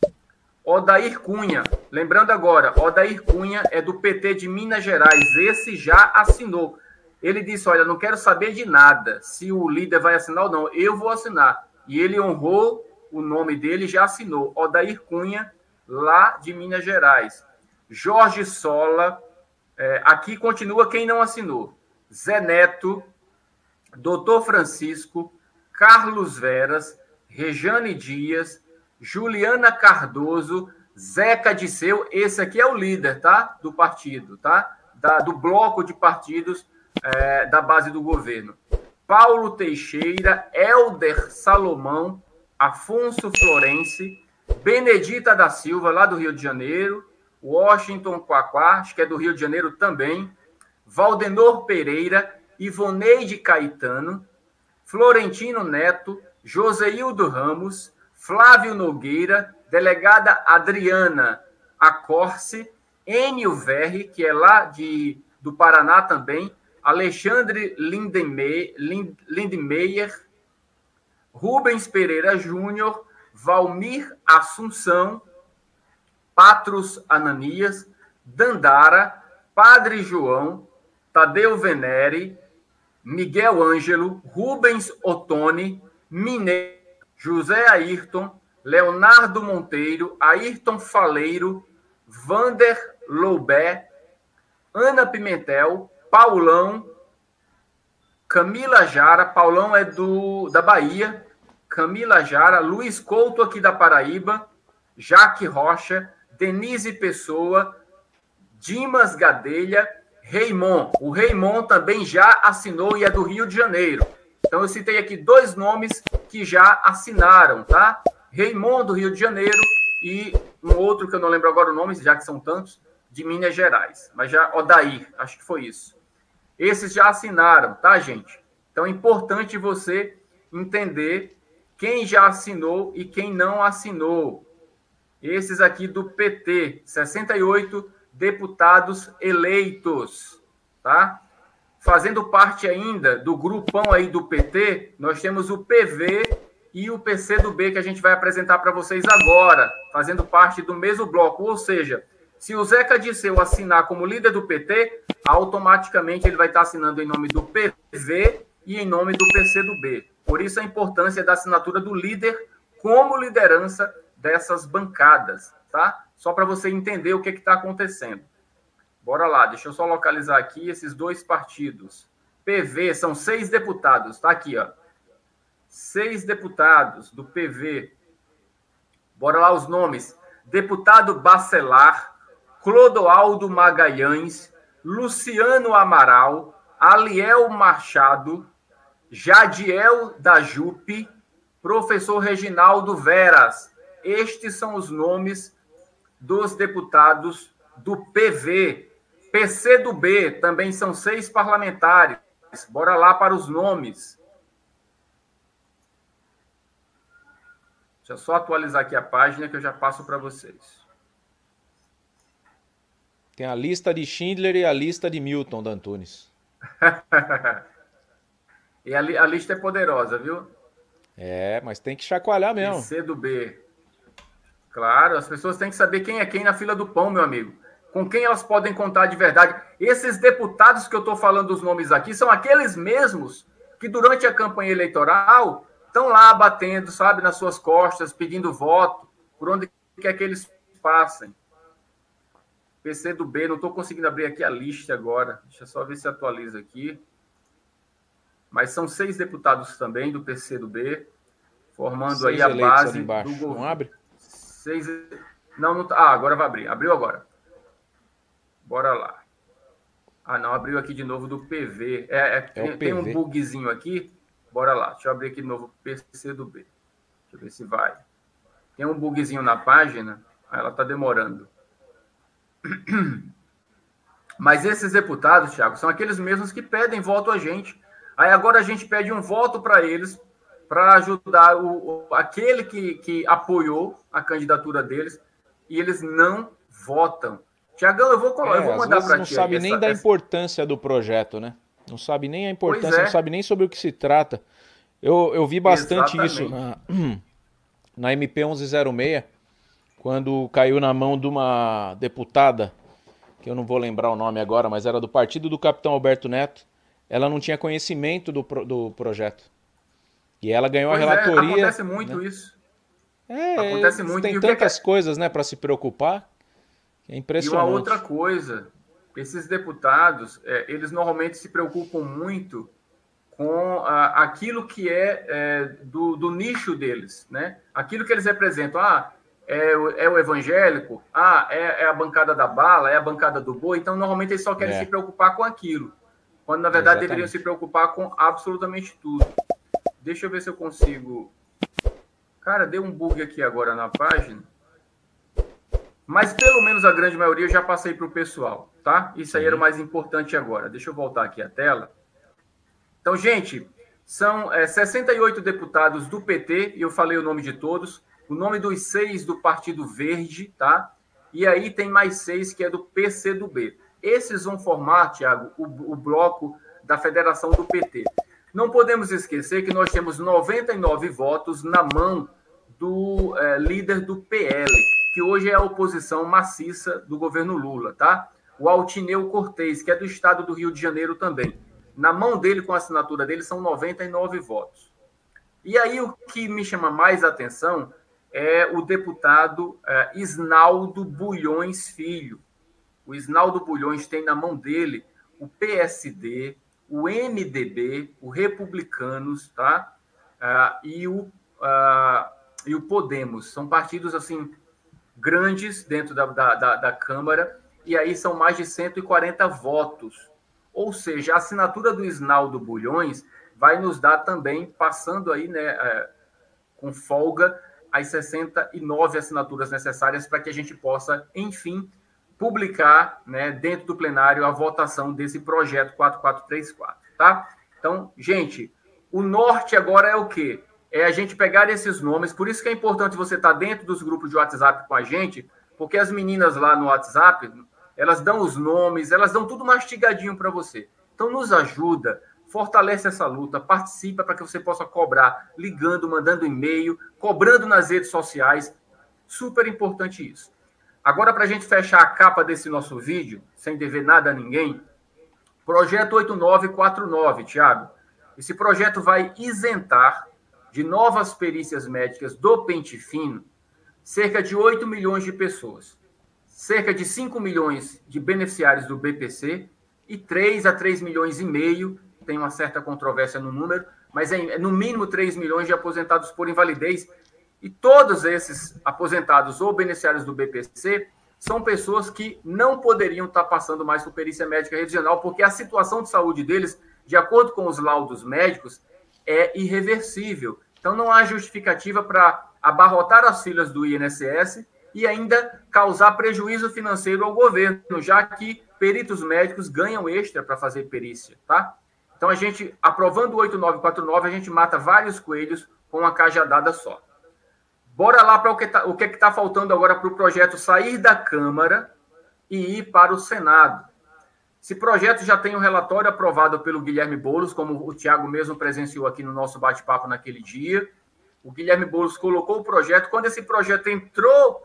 Odair Cunha. Lembrando agora, Odair Cunha é do PT de Minas Gerais. Esse já assinou. Ele disse, olha, não quero saber de nada, se o líder vai assinar ou não, eu vou assinar. E ele honrou o nome dele, já assinou. Odair Cunha, lá de Minas Gerais. Jorge Sola, aqui continua quem não assinou. Zé Neto, Doutor Francisco, Carlos Veras, Rejane Dias, Juliana Cardoso, Zeca Disseu, esse aqui é o líder, tá? Do partido, tá? Do bloco de partidos da base do governo. Paulo Teixeira, Helder Salomão, Afonso Florense, Benedita da Silva, lá do Rio de Janeiro, Washington Quaquá, acho que é do Rio de Janeiro também, Valdenor Pereira, Ivoneide Caetano, Florentino Neto, Joseildo Ramos, Flávio Nogueira, delegada Adriana Acorce, Enio Verri, que é lá do Paraná também, Alexandre Lindemeyer, Rubens Pereira Júnior, Valmir Assunção, Patros Ananias, Dandara, Padre João, Tadeu Venere, Miguel Ângelo, Rubens Ottoni, Mineiro, José Ayrton, Leonardo Monteiro, Ayrton Faleiro, Vander Loubé, Ana Pimentel, Paulão, Camila Jara, Paulão é da Bahia, Camila Jara, Luiz Couto aqui da Paraíba, Jaque Rocha, Denise Pessoa, Dimas Gadelha, Raymond. O Raymond também já assinou e é do Rio de Janeiro. Então eu citei aqui 2 nomes que já assinaram, tá? Raymond do Rio de Janeiro e um outro que eu não lembro agora o nome, já que são tantos, de Minas Gerais. Mas já Odair, acho que foi isso. Esses já assinaram, tá, gente? Então é importante você entender quem já assinou e quem não assinou. Esses aqui do PT, 68 deputados eleitos, tá? Fazendo parte ainda do grupão aí do PT, nós temos o PV e o PCdoB que a gente vai apresentar para vocês agora, fazendo parte do mesmo bloco. Ou seja, se o Zeca Disseu assinar como líder do PT, automaticamente ele vai estar assinando em nome do PV e em nome do PCdoB. Por isso a importância da assinatura do líder como liderança dessas bancadas, tá? Só para você entender o que está acontecendo. Bora lá, deixa eu só localizar aqui esses 2 partidos. PV, são 6 deputados, tá aqui, ó. 6 deputados do PV. Bora lá os nomes. Deputado Bacelar, Clodoaldo Magalhães, Luciano Amaral, Aliel Machado, Jadiel da Jupe, professor Reginaldo Veras. Estes são os nomes dos deputados do PV. PCdoB também são 6 parlamentares. Bora lá para os nomes. Deixa eu só atualizar aqui a página que eu já passo para vocês. Tem a lista de Schindler e a lista de Milton da Antunes. E a lista é poderosa, viu? É, mas tem que chacoalhar mesmo. PC do B. Claro, as pessoas têm que saber quem é quem na fila do pão, meu amigo. Com quem elas podem contar de verdade. Esses deputados que eu estou falando os nomes aqui são aqueles mesmos que durante a campanha eleitoral estão lá batendo, sabe, nas suas costas, pedindo voto, por onde quer que eles passem. PC do B, não estou conseguindo abrir aqui a lista agora. Deixa eu só ver se atualiza aqui. Mas são 6 deputados também do PC do B, formando aí a base do governo. Não abre? 6... Não, ah, agora vai abrir. Abriu agora. Bora lá. Ah, não, abriu aqui de novo do PV. Tem um bugzinho aqui. Bora lá. Deixa eu abrir aqui de novo o PC do B. Deixa eu ver se vai. Tem um bugzinho na página. Ela está demorando. Mas esses deputados, Thiago, são aqueles mesmos que pedem voto a gente. Aí agora a gente pede um voto para eles, para ajudar aquele que apoiou a candidatura deles, e eles não votam. Tiagão, eu vou mandar para ti. Não sabe nem da importância do projeto, né? Não sabe nem a importância, não sabe nem sobre o que se trata. Eu vi bastante isso na MP 1106, quando caiu na mão de uma deputada, que eu não vou lembrar o nome agora, mas era do partido do Capitão Alberto Neto. Ela não tinha conhecimento do projeto. E ela ganhou a relatoria. Acontece muito, né? Isso. Acontece muito. Tem tantas coisas, né, para se preocupar. É impressionante. E uma outra coisa, esses deputados, eles normalmente se preocupam muito com aquilo que do nicho deles, né? Aquilo que eles representam. É o evangélico, é a bancada da bala, é a bancada do boi. Então, normalmente, eles só querem se preocupar com aquilo. Quando, na verdade, deveriam se preocupar com absolutamente tudo. Deixa eu ver se eu consigo... Cara, deu um bug aqui agora na página. Mas, pelo menos, a grande maioria eu já passei para o pessoal, tá? Isso aí era o mais importante agora. Deixa eu voltar aqui a tela. Então, gente, são 68 deputados do PT, e eu falei o nome de todos. O nome dos 6 do Partido Verde, tá? E aí tem mais 6 que é do PCdoB. Esses vão formar, Thiago, o bloco da federação do PT. Não podemos esquecer que nós temos 99 votos na mão do líder do PL, que hoje é a oposição maciça do governo Lula, tá? O Altineu Cortez, que é do estado do Rio de Janeiro também. Na mão dele, com a assinatura dele, são 99 votos. E aí o que me chama mais atenção é o deputado Isnaldo Bulhões Filho. O Isnaldo Bulhões tem na mão dele o PSD, o MDB, o Republicanos, tá? E o Podemos. São partidos assim grandes dentro da Câmara, e aí são mais de 140 votos. Ou seja, a assinatura do Isnaldo Bulhões vai nos dar também, passando aí, né, com folga, as 69 assinaturas necessárias para que a gente possa, enfim, publicar, né, dentro do plenário a votação desse projeto 4434, tá? Então, gente, o norte agora é o quê? É a gente pegar esses nomes, por isso que é importante você estar dentro dos grupos de WhatsApp com a gente, porque as meninas lá no WhatsApp, elas dão os nomes, elas dão tudo mastigadinho para você. Então, nos ajuda, fortalece essa luta, participa para que você possa cobrar, ligando, mandando e-mail, cobrando nas redes sociais. Super importante isso. Agora, para a gente fechar a capa desse nosso vídeo, sem dever nada a ninguém, projeto 8949, Thiago. Esse projeto vai isentar de novas perícias médicas do pente fino cerca de 8 milhões de pessoas, cerca de 5 milhões de beneficiários do BPC e 3 a 3 milhões e meio, tem uma certa controvérsia no número, mas é no mínimo 3 milhões de aposentados por invalidez. E todos esses aposentados ou beneficiários do BPC são pessoas que não poderiam estar passando mais por perícia médica revisional, porque a situação de saúde deles, de acordo com os laudos médicos, é irreversível. Então, não há justificativa para abarrotar as filas do INSS e ainda causar prejuízo financeiro ao governo, já que peritos médicos ganham extra para fazer perícia, tá? Então, a gente, aprovando o 8949, a gente mata vários coelhos com uma cajadada só. Bora lá para o que está faltando agora para o projeto sair da Câmara e ir para o Senado. Esse projeto já tem um relatório aprovado pelo Guilherme Boulos, como o Thiago mesmo presenciou aqui no nosso bate-papo naquele dia. O Guilherme Boulos colocou o projeto. Quando esse projeto entrou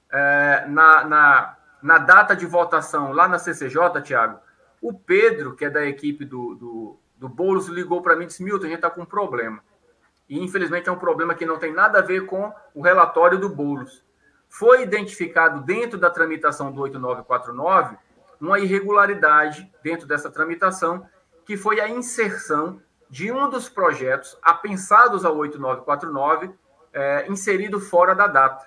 na data de votação lá na CCJ, Thiago, o Pedro, que é da equipe do Boulos, ligou para mim e disse: Milton, a gente está com um problema. E, infelizmente, é um problema que não tem nada a ver com o relatório do Boulos. Foi identificado dentro da tramitação do 8949 uma irregularidade dentro dessa tramitação, que foi a inserção de um dos projetos apensados ao 8949 inserido fora da data.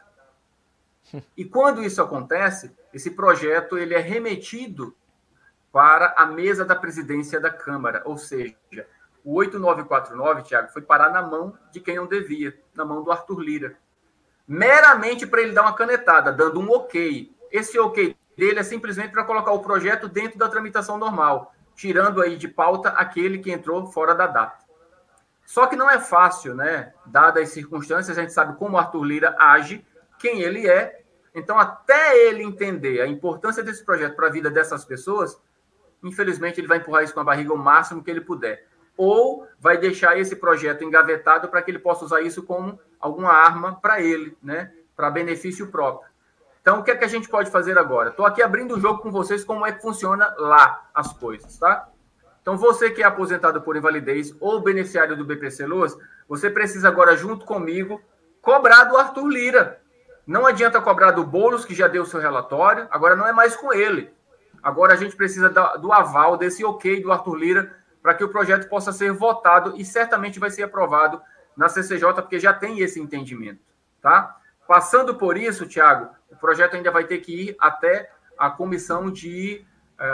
E quando isso acontece, esse projeto ele é remetido para a mesa da presidência da Câmara, ou seja, o 8949, Thiago, foi parar na mão de quem não devia, na mão do Arthur Lira, meramente para ele dar uma canetada, dando um ok. Esse ok dele é simplesmente para colocar o projeto dentro da tramitação normal, tirando aí de pauta aquele que entrou fora da data. Só que não é fácil, né? Dadas as circunstâncias, a gente sabe como o Arthur Lira age, quem ele é. Então, até ele entender a importância desse projeto para a vida dessas pessoas, infelizmente, ele vai empurrar isso com a barriga o máximo que ele puder. Ou vai deixar esse projeto engavetado para que ele possa usar isso como alguma arma para ele, né? Para benefício próprio. Então, o que é que a gente pode fazer agora? Estou aqui abrindo o jogo com vocês, como é que funciona lá as coisas, tá? Então, você que é aposentado por invalidez ou beneficiário do BPC Loas, você precisa agora, junto comigo, cobrar do Arthur Lira. Não adianta cobrar do Boulos, que já deu o seu relatório, agora não é mais com ele. Agora a gente precisa do aval, desse ok do Arthur Lira, para que o projeto possa ser votado e certamente vai ser aprovado na CCJ, porque já tem esse entendimento, tá? Passando por isso, Thiago, o projeto ainda vai ter que ir até a comissão de...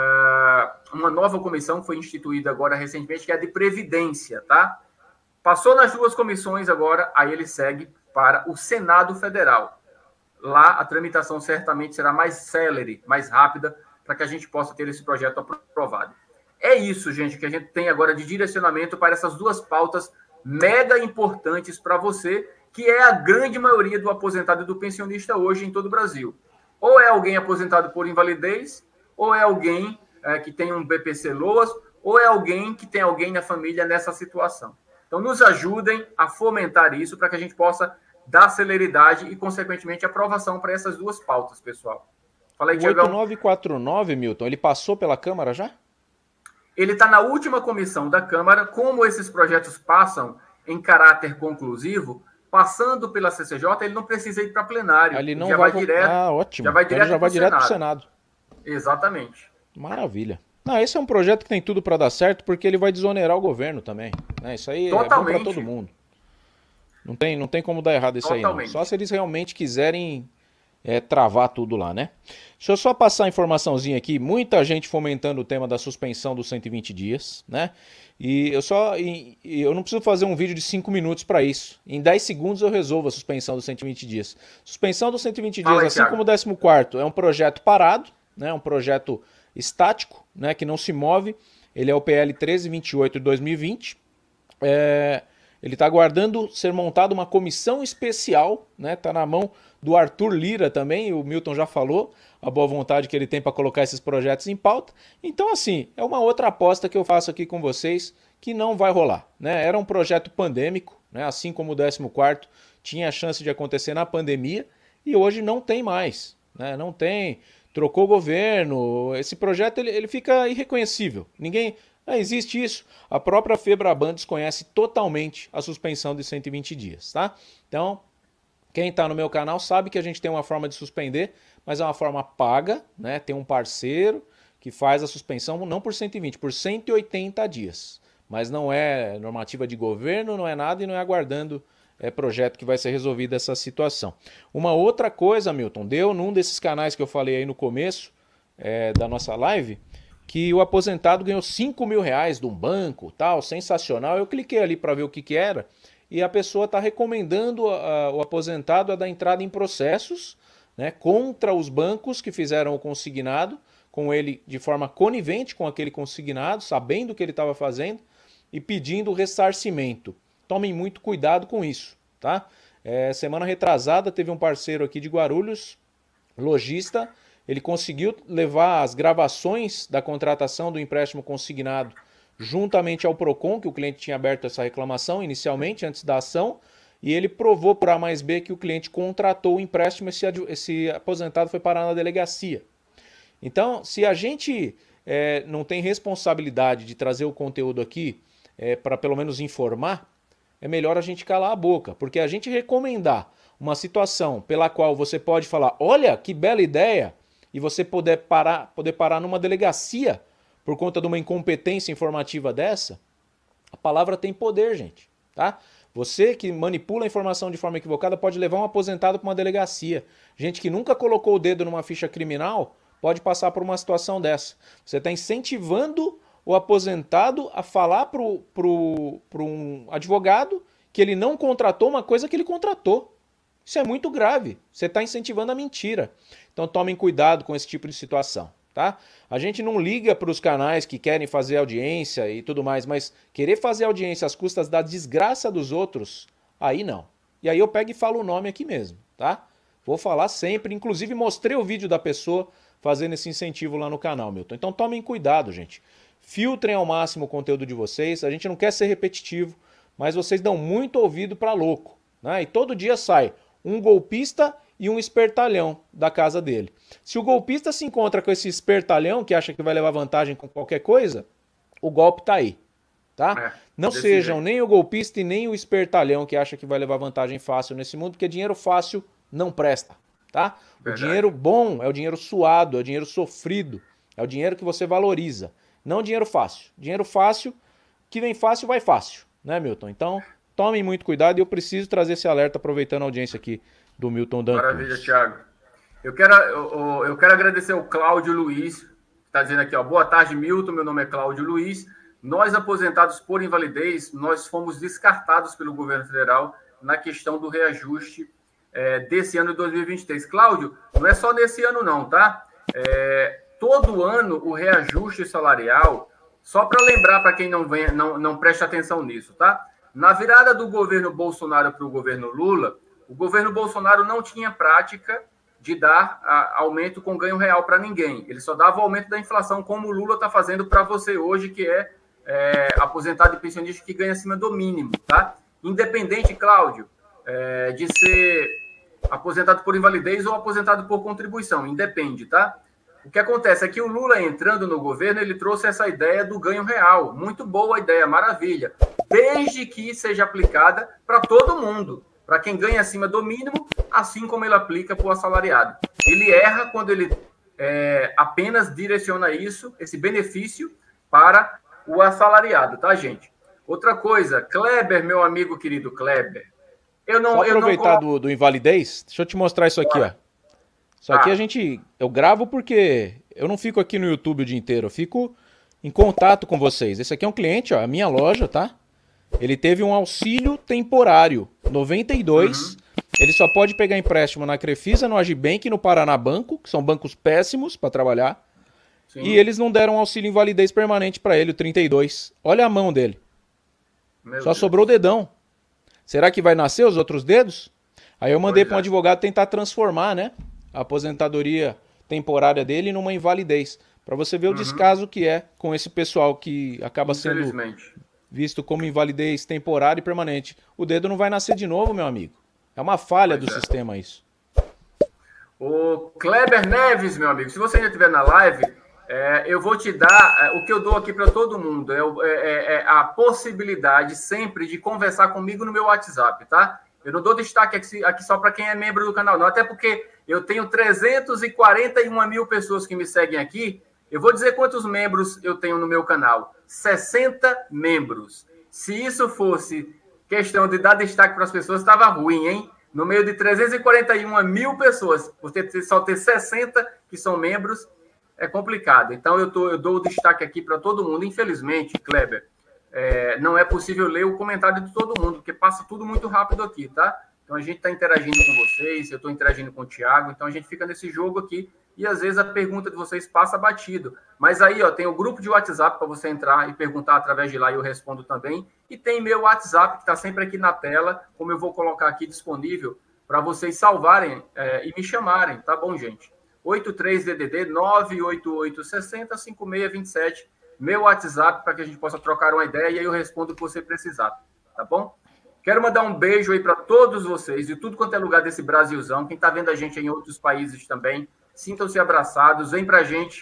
uma nova comissão que foi instituída agora recentemente, que é a de Previdência, tá? Passou nas duas comissões agora, aí ele segue para o Senado Federal. Lá a tramitação certamente será mais célere, mais rápida, para que a gente possa ter esse projeto aprovado. É isso, gente, que a gente tem agora de direcionamento para essas duas pautas mega importantes para você, que é a grande maioria do aposentado e do pensionista hoje em todo o Brasil. Ou é alguém aposentado por invalidez, ou é alguém que tem um BPC Loas, ou é alguém que tem alguém na família nessa situação. Então, nos ajudem a fomentar isso para que a gente possa dar celeridade e, consequentemente, aprovação para essas duas pautas, pessoal. Fala aí, Tiagão. O 8949, Milton, ele passou pela Câmara já? Ele está na última comissão da Câmara. Como esses projetos passam em caráter conclusivo, passando pela CCJ, ele não precisa ir para plenário. Ele não vai direto. Ah, ótimo. Já vai direto para o Senado. Exatamente. Maravilha. Não, esse é um projeto que tem tudo para dar certo, porque ele vai desonerar o governo também. Né? Isso aí Totalmente. É bom para todo mundo. Não tem como dar errado isso aí, não. Só se eles realmente quiserem travar tudo lá, né? Deixa eu só passar a informaçãozinha aqui. Muita gente fomentando o tema da suspensão dos 120 dias, né? E eu não preciso fazer um vídeo de 5 minutos para isso. Em 10 segundos eu resolvo a suspensão dos 120 dias. Suspensão dos 120 dias, assim como o 14º, é um projeto parado, né? Um projeto estático, né? Que não se move. Ele é o PL 1328 de 2020. Ele está aguardando ser montada uma comissão especial, né? Está na mão do Arthur Lira também, o Milton já falou, a boa vontade que ele tem para colocar esses projetos em pauta. Então, assim, é uma outra aposta que eu faço aqui com vocês que não vai rolar, né? Era um projeto pandêmico, né? Assim como o 14º tinha a chance de acontecer na pandemia e hoje não tem mais, né? Não tem, trocou o governo, esse projeto ele fica irreconhecível, ninguém... existe isso. A própria Febraban desconhece totalmente a suspensão de 120 dias, tá? Então, quem está no meu canal sabe que a gente tem uma forma de suspender, mas é uma forma paga, né? Tem um parceiro que faz a suspensão não por 120, por 180 dias. Mas não é normativa de governo, não é nada e não é aguardando projeto que vai ser resolvida essa situação. Uma outra coisa, Milton, deu num desses canais que eu falei aí no começo da nossa live, que o aposentado ganhou 5 mil reais de um banco, tal, sensacional. Eu cliquei ali para ver o que era e a pessoa está recomendando o aposentado a dar entrada em processos, né, contra os bancos que fizeram o consignado, com ele de forma conivente com aquele consignado, sabendo o que ele estava fazendo e pedindo ressarcimento. Tomem muito cuidado com isso, tá? Semana retrasada teve um parceiro aqui de Guarulhos, lojista, ele conseguiu levar as gravações da contratação do empréstimo consignado juntamente ao PROCON, que o cliente tinha aberto essa reclamação inicialmente, antes da ação, e ele provou por A mais B que o cliente contratou o empréstimo e esse aposentado foi parar na delegacia. Então, se a gente não tem responsabilidade de trazer o conteúdo aqui para pelo menos informar, é melhor a gente calar a boca, porque a gente recomendar uma situação pela qual você pode falar, olha que bela ideia, e você poder parar numa delegacia por conta de uma incompetência informativa dessa, a palavra tem poder, gente, tá? Você que manipula a informação de forma equivocada pode levar um aposentado para uma delegacia. Gente que nunca colocou o dedo numa ficha criminal pode passar por uma situação dessa. Você está incentivando o aposentado a falar para um advogado que ele não contratou uma coisa que ele contratou. Isso é muito grave. Você está incentivando a mentira. Então tomem cuidado com esse tipo de situação. Tá? A gente não liga para os canais que querem fazer audiência e tudo mais, mas querer fazer audiência às custas da desgraça dos outros, aí não. E aí eu pego e falo o nome aqui mesmo, tá? Vou falar sempre, inclusive mostrei o vídeo da pessoa fazendo esse incentivo lá no canal, Milton. Então tomem cuidado, gente. Filtrem ao máximo o conteúdo de vocês. A gente não quer ser repetitivo, mas vocês dão muito ouvido para louco, né? E todo dia sai um golpista e um espertalhão da casa dele. Se o golpista se encontra com esse espertalhão que acha que vai levar vantagem com qualquer coisa, o golpe tá aí, tá? Não sejam jeito. Nem o golpista e nem o espertalhão que acha que vai levar vantagem fácil nesse mundo, porque dinheiro fácil não presta, tá? Verdade. O dinheiro bom é o dinheiro suado, é o dinheiro sofrido, é o dinheiro que você valoriza, não dinheiro fácil. Dinheiro fácil, que vem fácil, vai fácil, né, Milton? Então, tomem muito cuidado e eu preciso trazer esse alerta aproveitando a audiência aqui do Milton Dantas. Maravilha, Thiago. Eu quero agradecer ao Cláudio Luiz, que está dizendo aqui, ó, boa tarde, Milton, meu nome é Cláudio Luiz. Nós, aposentados por invalidez, nós fomos descartados pelo governo federal na questão do reajuste desse ano de 2023. Cláudio, não é só nesse ano não, tá? Todo ano o reajuste salarial, só para lembrar para quem não presta atenção nisso, tá? Na virada do governo Bolsonaro para o governo Lula, o governo Bolsonaro não tinha prática de dar aumento com ganho real para ninguém. Ele só dava o aumento da inflação, como o Lula está fazendo para você hoje, que é aposentado e pensionista que ganha acima do mínimo, tá? Independente, Cláudio, de ser aposentado por invalidez ou aposentado por contribuição, independe, tá? O que acontece é que o Lula, entrando no governo, ele trouxe essa ideia do ganho real. Muito boa ideia, maravilha. Desde que seja aplicada para todo mundo. Para quem ganha acima do mínimo, assim como ele aplica para o assalariado. Ele erra quando ele apenas direciona isso, esse benefício, para o assalariado, tá, gente? Outra coisa, Kleber, meu amigo querido Kleber. Só aproveitar do invalidez, deixa eu te mostrar isso aqui, ó. Isso aqui eu gravo porque eu não fico aqui no YouTube o dia inteiro, eu fico em contato com vocês. Esse aqui é um cliente, ó, a minha loja, tá? Ele teve um auxílio temporário, 92. Ele só pode pegar empréstimo na Crefisa, no Agibank e no Paraná Banco, que são bancos péssimos para trabalhar. Sim. E eles não deram auxílio invalidez permanente para ele, o 32. Olha a mão dele. Só sobrou o dedão. Será que vai nascer os outros dedos? Aí eu mandei para um advogado tentar transformar, né, a aposentadoria temporária dele numa invalidez. Para você ver o descaso que é com esse pessoal que acaba sendo visto como invalidez temporária e permanente. O dedo não vai nascer de novo, meu amigo. É uma falha do sistema isso. O Kleber Neves, meu amigo, se você ainda estiver na live, eu vou te dar o que eu dou aqui para todo mundo. É a possibilidade sempre de conversar comigo no meu WhatsApp, tá? Eu não dou destaque aqui só para quem é membro do canal, não. Até porque eu tenho 341 mil pessoas que me seguem aqui. Eu vou dizer quantos membros eu tenho no meu canal. 60 membros. Se isso fosse questão de dar destaque para as pessoas, estava ruim, hein? No meio de 341 mil pessoas, você só ter 60 que são membros, é complicado. Então, eu dou o destaque aqui para todo mundo. Infelizmente, Kleber, não é possível ler o comentário de todo mundo, porque passa tudo muito rápido aqui, tá? Então, a gente está interagindo com vocês, eu estou interagindo com o Thiago, então a gente fica nesse jogo aqui e, às vezes, a pergunta de vocês passa batido. Mas aí, ó, tem o grupo de WhatsApp para você entrar e perguntar através de lá e eu respondo também. E tem meu WhatsApp, que está sempre aqui na tela, como eu vou colocar aqui disponível, para vocês salvarem e me chamarem, tá bom, gente? 83-DDD 98860-5627, meu WhatsApp, para que a gente possa trocar uma ideia e aí eu respondo o que você precisar, tá bom? Quero mandar um beijo aí para todos vocês, de tudo quanto é lugar desse Brasilzão. Quem está vendo a gente em outros países também, sintam-se abraçados, vem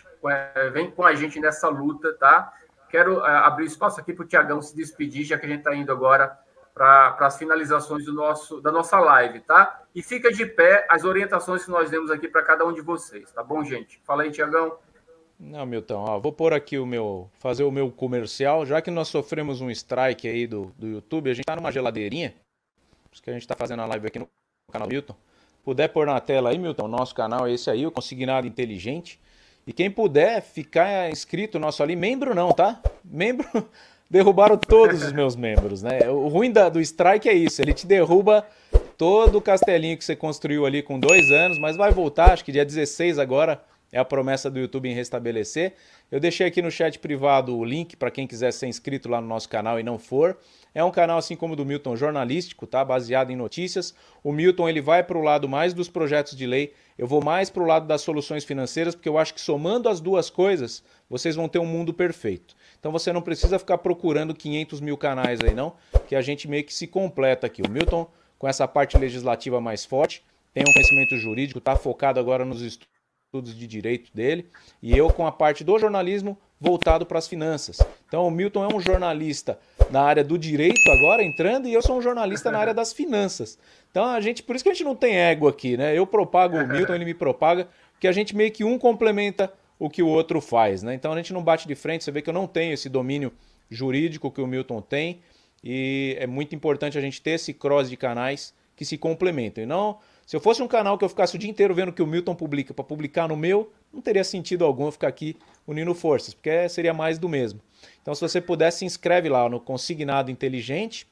com a gente nessa luta, tá? Quero abrir espaço aqui para o Tiagão se despedir, já que a gente está indo agora para as finalizações da nossa live, tá? E fica de pé as orientações que nós demos aqui para cada um de vocês, tá bom, gente? Fala aí, Tiagão. Não, Milton, ó, vou pôr aqui fazer o meu comercial, já que nós sofremos um strike aí do YouTube, a gente tá numa geladeirinha, por isso que a gente tá fazendo a live aqui no canal Milton. Puder pôr na tela aí, Milton, nosso canal é esse aí, o Consignado Inteligente. E quem puder ficar inscrito nosso ali, membro não, tá? Membro, derrubaram todos os meus membros, né? O ruim do strike é isso, ele te derruba todo o castelinho que você construiu ali com 2 anos, mas vai voltar, acho que dia 16 agora, é a promessa do YouTube em restabelecer. Eu deixei aqui no chat privado o link para quem quiser ser inscrito lá no nosso canal e não for. É um canal, assim como o do Milton, jornalístico, tá? Baseado em notícias. O Milton ele vai para o lado mais dos projetos de lei. Eu vou mais para o lado das soluções financeiras, porque eu acho que somando as duas coisas, vocês vão ter um mundo perfeito. Então você não precisa ficar procurando 500 mil canais aí não, que a gente meio que se completa aqui. O Milton, com essa parte legislativa mais forte, tem um conhecimento jurídico, está focado agora nos estudos de direito dele, e eu com a parte do jornalismo voltado para as finanças. Então o Milton é um jornalista na área do direito agora entrando, e eu sou um jornalista na área das finanças. Então por isso que a gente não tem ego aqui, né? Eu propago o Milton, ele me propaga, porque a gente meio que um complementa o que o outro faz, né? Então a gente não bate de frente, você vê que eu não tenho esse domínio jurídico que o Milton tem, e é muito importante a gente ter esse cross de canais que se complementam. E não, se eu fosse um canal que eu ficasse o dia inteiro vendo o que o Milton publica para publicar no meu, não teria sentido algum eu ficar aqui unindo forças, porque seria mais do mesmo. Então, se você puder, se inscreve lá no Consignado Inteligente,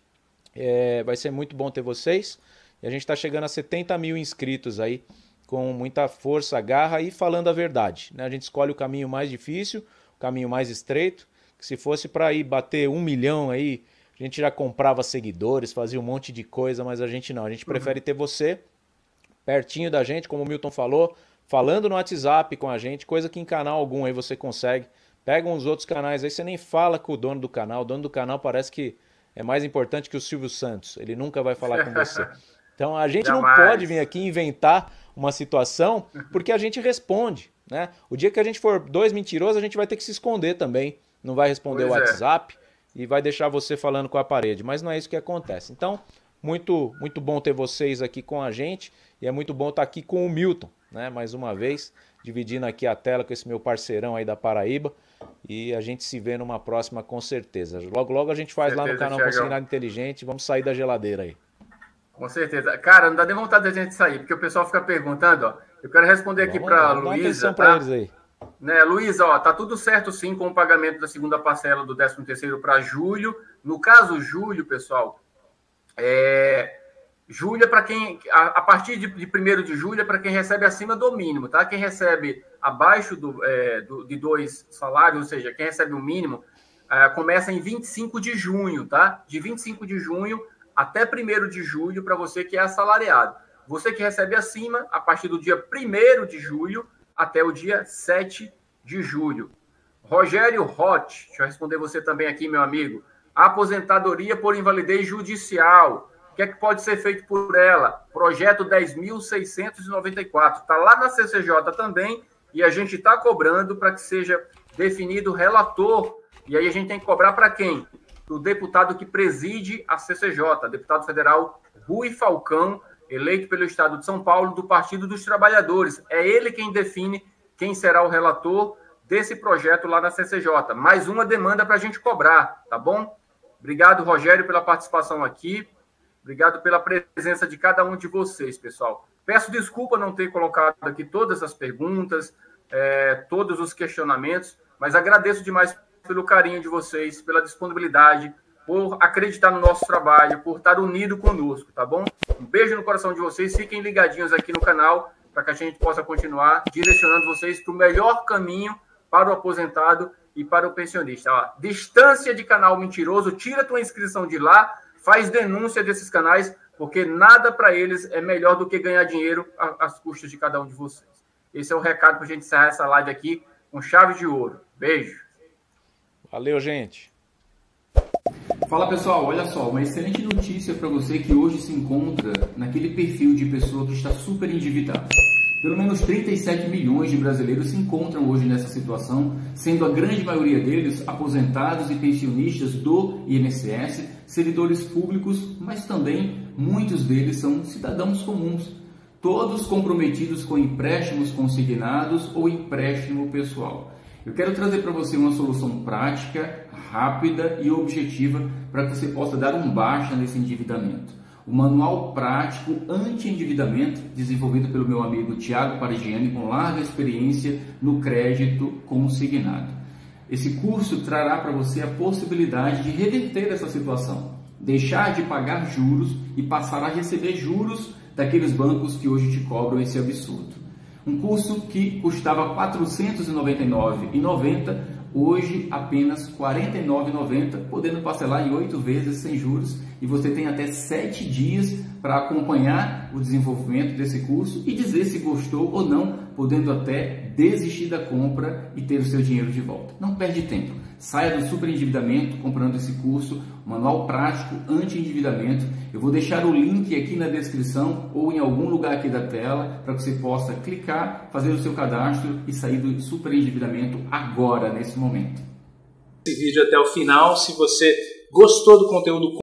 vai ser muito bom ter vocês. E a gente está chegando a 70 mil inscritos aí, com muita força, garra e falando a verdade, né? A gente escolhe o caminho mais difícil, o caminho mais estreito, que se fosse para ir bater 1 milhão aí, a gente já comprava seguidores, fazia um monte de coisa, mas a gente não. A gente prefere ter você pertinho da gente, como o Milton falou, falando no WhatsApp com a gente, coisa que em canal algum aí você consegue. Pega uns outros canais aí, você nem fala com o dono do canal. O dono do canal parece que é mais importante que o Silvio Santos. Ele nunca vai falar com você. Então a gente Jamais. não pode vir aqui inventar uma situação, porque a gente responde, né? O dia que a gente for 2 mentirosos, a gente vai ter que se esconder também. Não vai responder o WhatsApp e vai deixar você falando com a parede. Mas não é isso que acontece. Então, muito, muito bom ter vocês aqui com a gente. E é muito bom estar aqui com o Milton, né? Mais uma vez, dividindo aqui a tela com esse meu parceirão aí da Paraíba. E a gente se vê numa próxima com certeza. Logo, logo a gente faz lá no canal Consignado Inteligente. Vamos sair da geladeira aí. Com certeza. Cara, não dá nem vontade da gente sair, porque o pessoal fica perguntando, ó. Eu quero responder aqui para a Luísa, tá? Eles aí. Né, Luísa, ó, tá tudo certo sim com o pagamento da segunda parcela do 13º para julho. No caso, julho, pessoal, julho é para quem, a partir de 1º de julho é para quem recebe acima do mínimo, tá? Quem recebe abaixo de 2 salários, ou seja, quem recebe o mínimo, começa em 25 de junho, tá? De 25 de junho até 1º de julho para você que é assalariado. Você que recebe acima, a partir do dia 1º de julho até o dia 7 de julho. Rogério Roth, deixa eu responder você também aqui, meu amigo. Aposentadoria por invalidez judicial. O que é que pode ser feito por ela? Projeto 10.694. Está lá na CCJ também e a gente está cobrando para que seja definido relator. E aí a gente tem que cobrar para quem? O deputado que preside a CCJ, deputado federal Rui Falcão, eleito pelo Estado de São Paulo, do Partido dos Trabalhadores. É ele quem define quem será o relator desse projeto lá na CCJ. Mais uma demanda para a gente cobrar, tá bom? Obrigado, Rogério, pela participação aqui. Obrigado pela presença de cada um de vocês, pessoal. Peço desculpa não ter colocado aqui todas as perguntas, todos os questionamentos, mas agradeço demais pelo carinho de vocês, pela disponibilidade, por acreditar no nosso trabalho, por estar unido conosco, tá bom? Um beijo no coração de vocês, fiquem ligadinhos aqui no canal, para que a gente possa continuar direcionando vocês para o melhor caminho para o aposentado e para o pensionista. Ó, distância de canal mentiroso, tira tua inscrição de lá, faz denúncia desses canais, porque nada para eles é melhor do que ganhar dinheiro às custas de cada um de vocês. Esse é o recado para a gente encerrar essa live aqui com chave de ouro. Beijo. Valeu, gente. Fala pessoal, olha só, uma excelente notícia para você que hoje se encontra naquele perfil de pessoa que está super endividada. Pelo menos 37 milhões de brasileiros se encontram hoje nessa situação, sendo a grande maioria deles aposentados e pensionistas do INSS, servidores públicos, mas também muitos deles são cidadãos comuns, todos comprometidos com empréstimos consignados ou empréstimo pessoal. Eu quero trazer para você uma solução prática, rápida e objetiva para que você possa dar um baixa nesse endividamento. O Manual Prático Anti-Endividamento, desenvolvido pelo meu amigo Thiago Parigiani, com larga experiência no crédito consignado. Esse curso trará para você a possibilidade de reverter essa situação, deixar de pagar juros e passar a receber juros daqueles bancos que hoje te cobram esse absurdo. Um curso que custava R$ 499,90, hoje apenas R$ 49,90, podendo parcelar em 8 vezes sem juros, e você tem até 7 dias para acompanhar o desenvolvimento desse curso e dizer se gostou ou não, podendo até desistir da compra e ter o seu dinheiro de volta. Não perde tempo, saia do superendividamento comprando esse curso, Manual Prático Anti-Endividamento. Eu vou deixar o link aqui na descrição ou em algum lugar aqui da tela para que você possa clicar, fazer o seu cadastro e sair do superendividamento agora, nesse momento. Esse vídeo até o final. Se você gostou do conteúdo,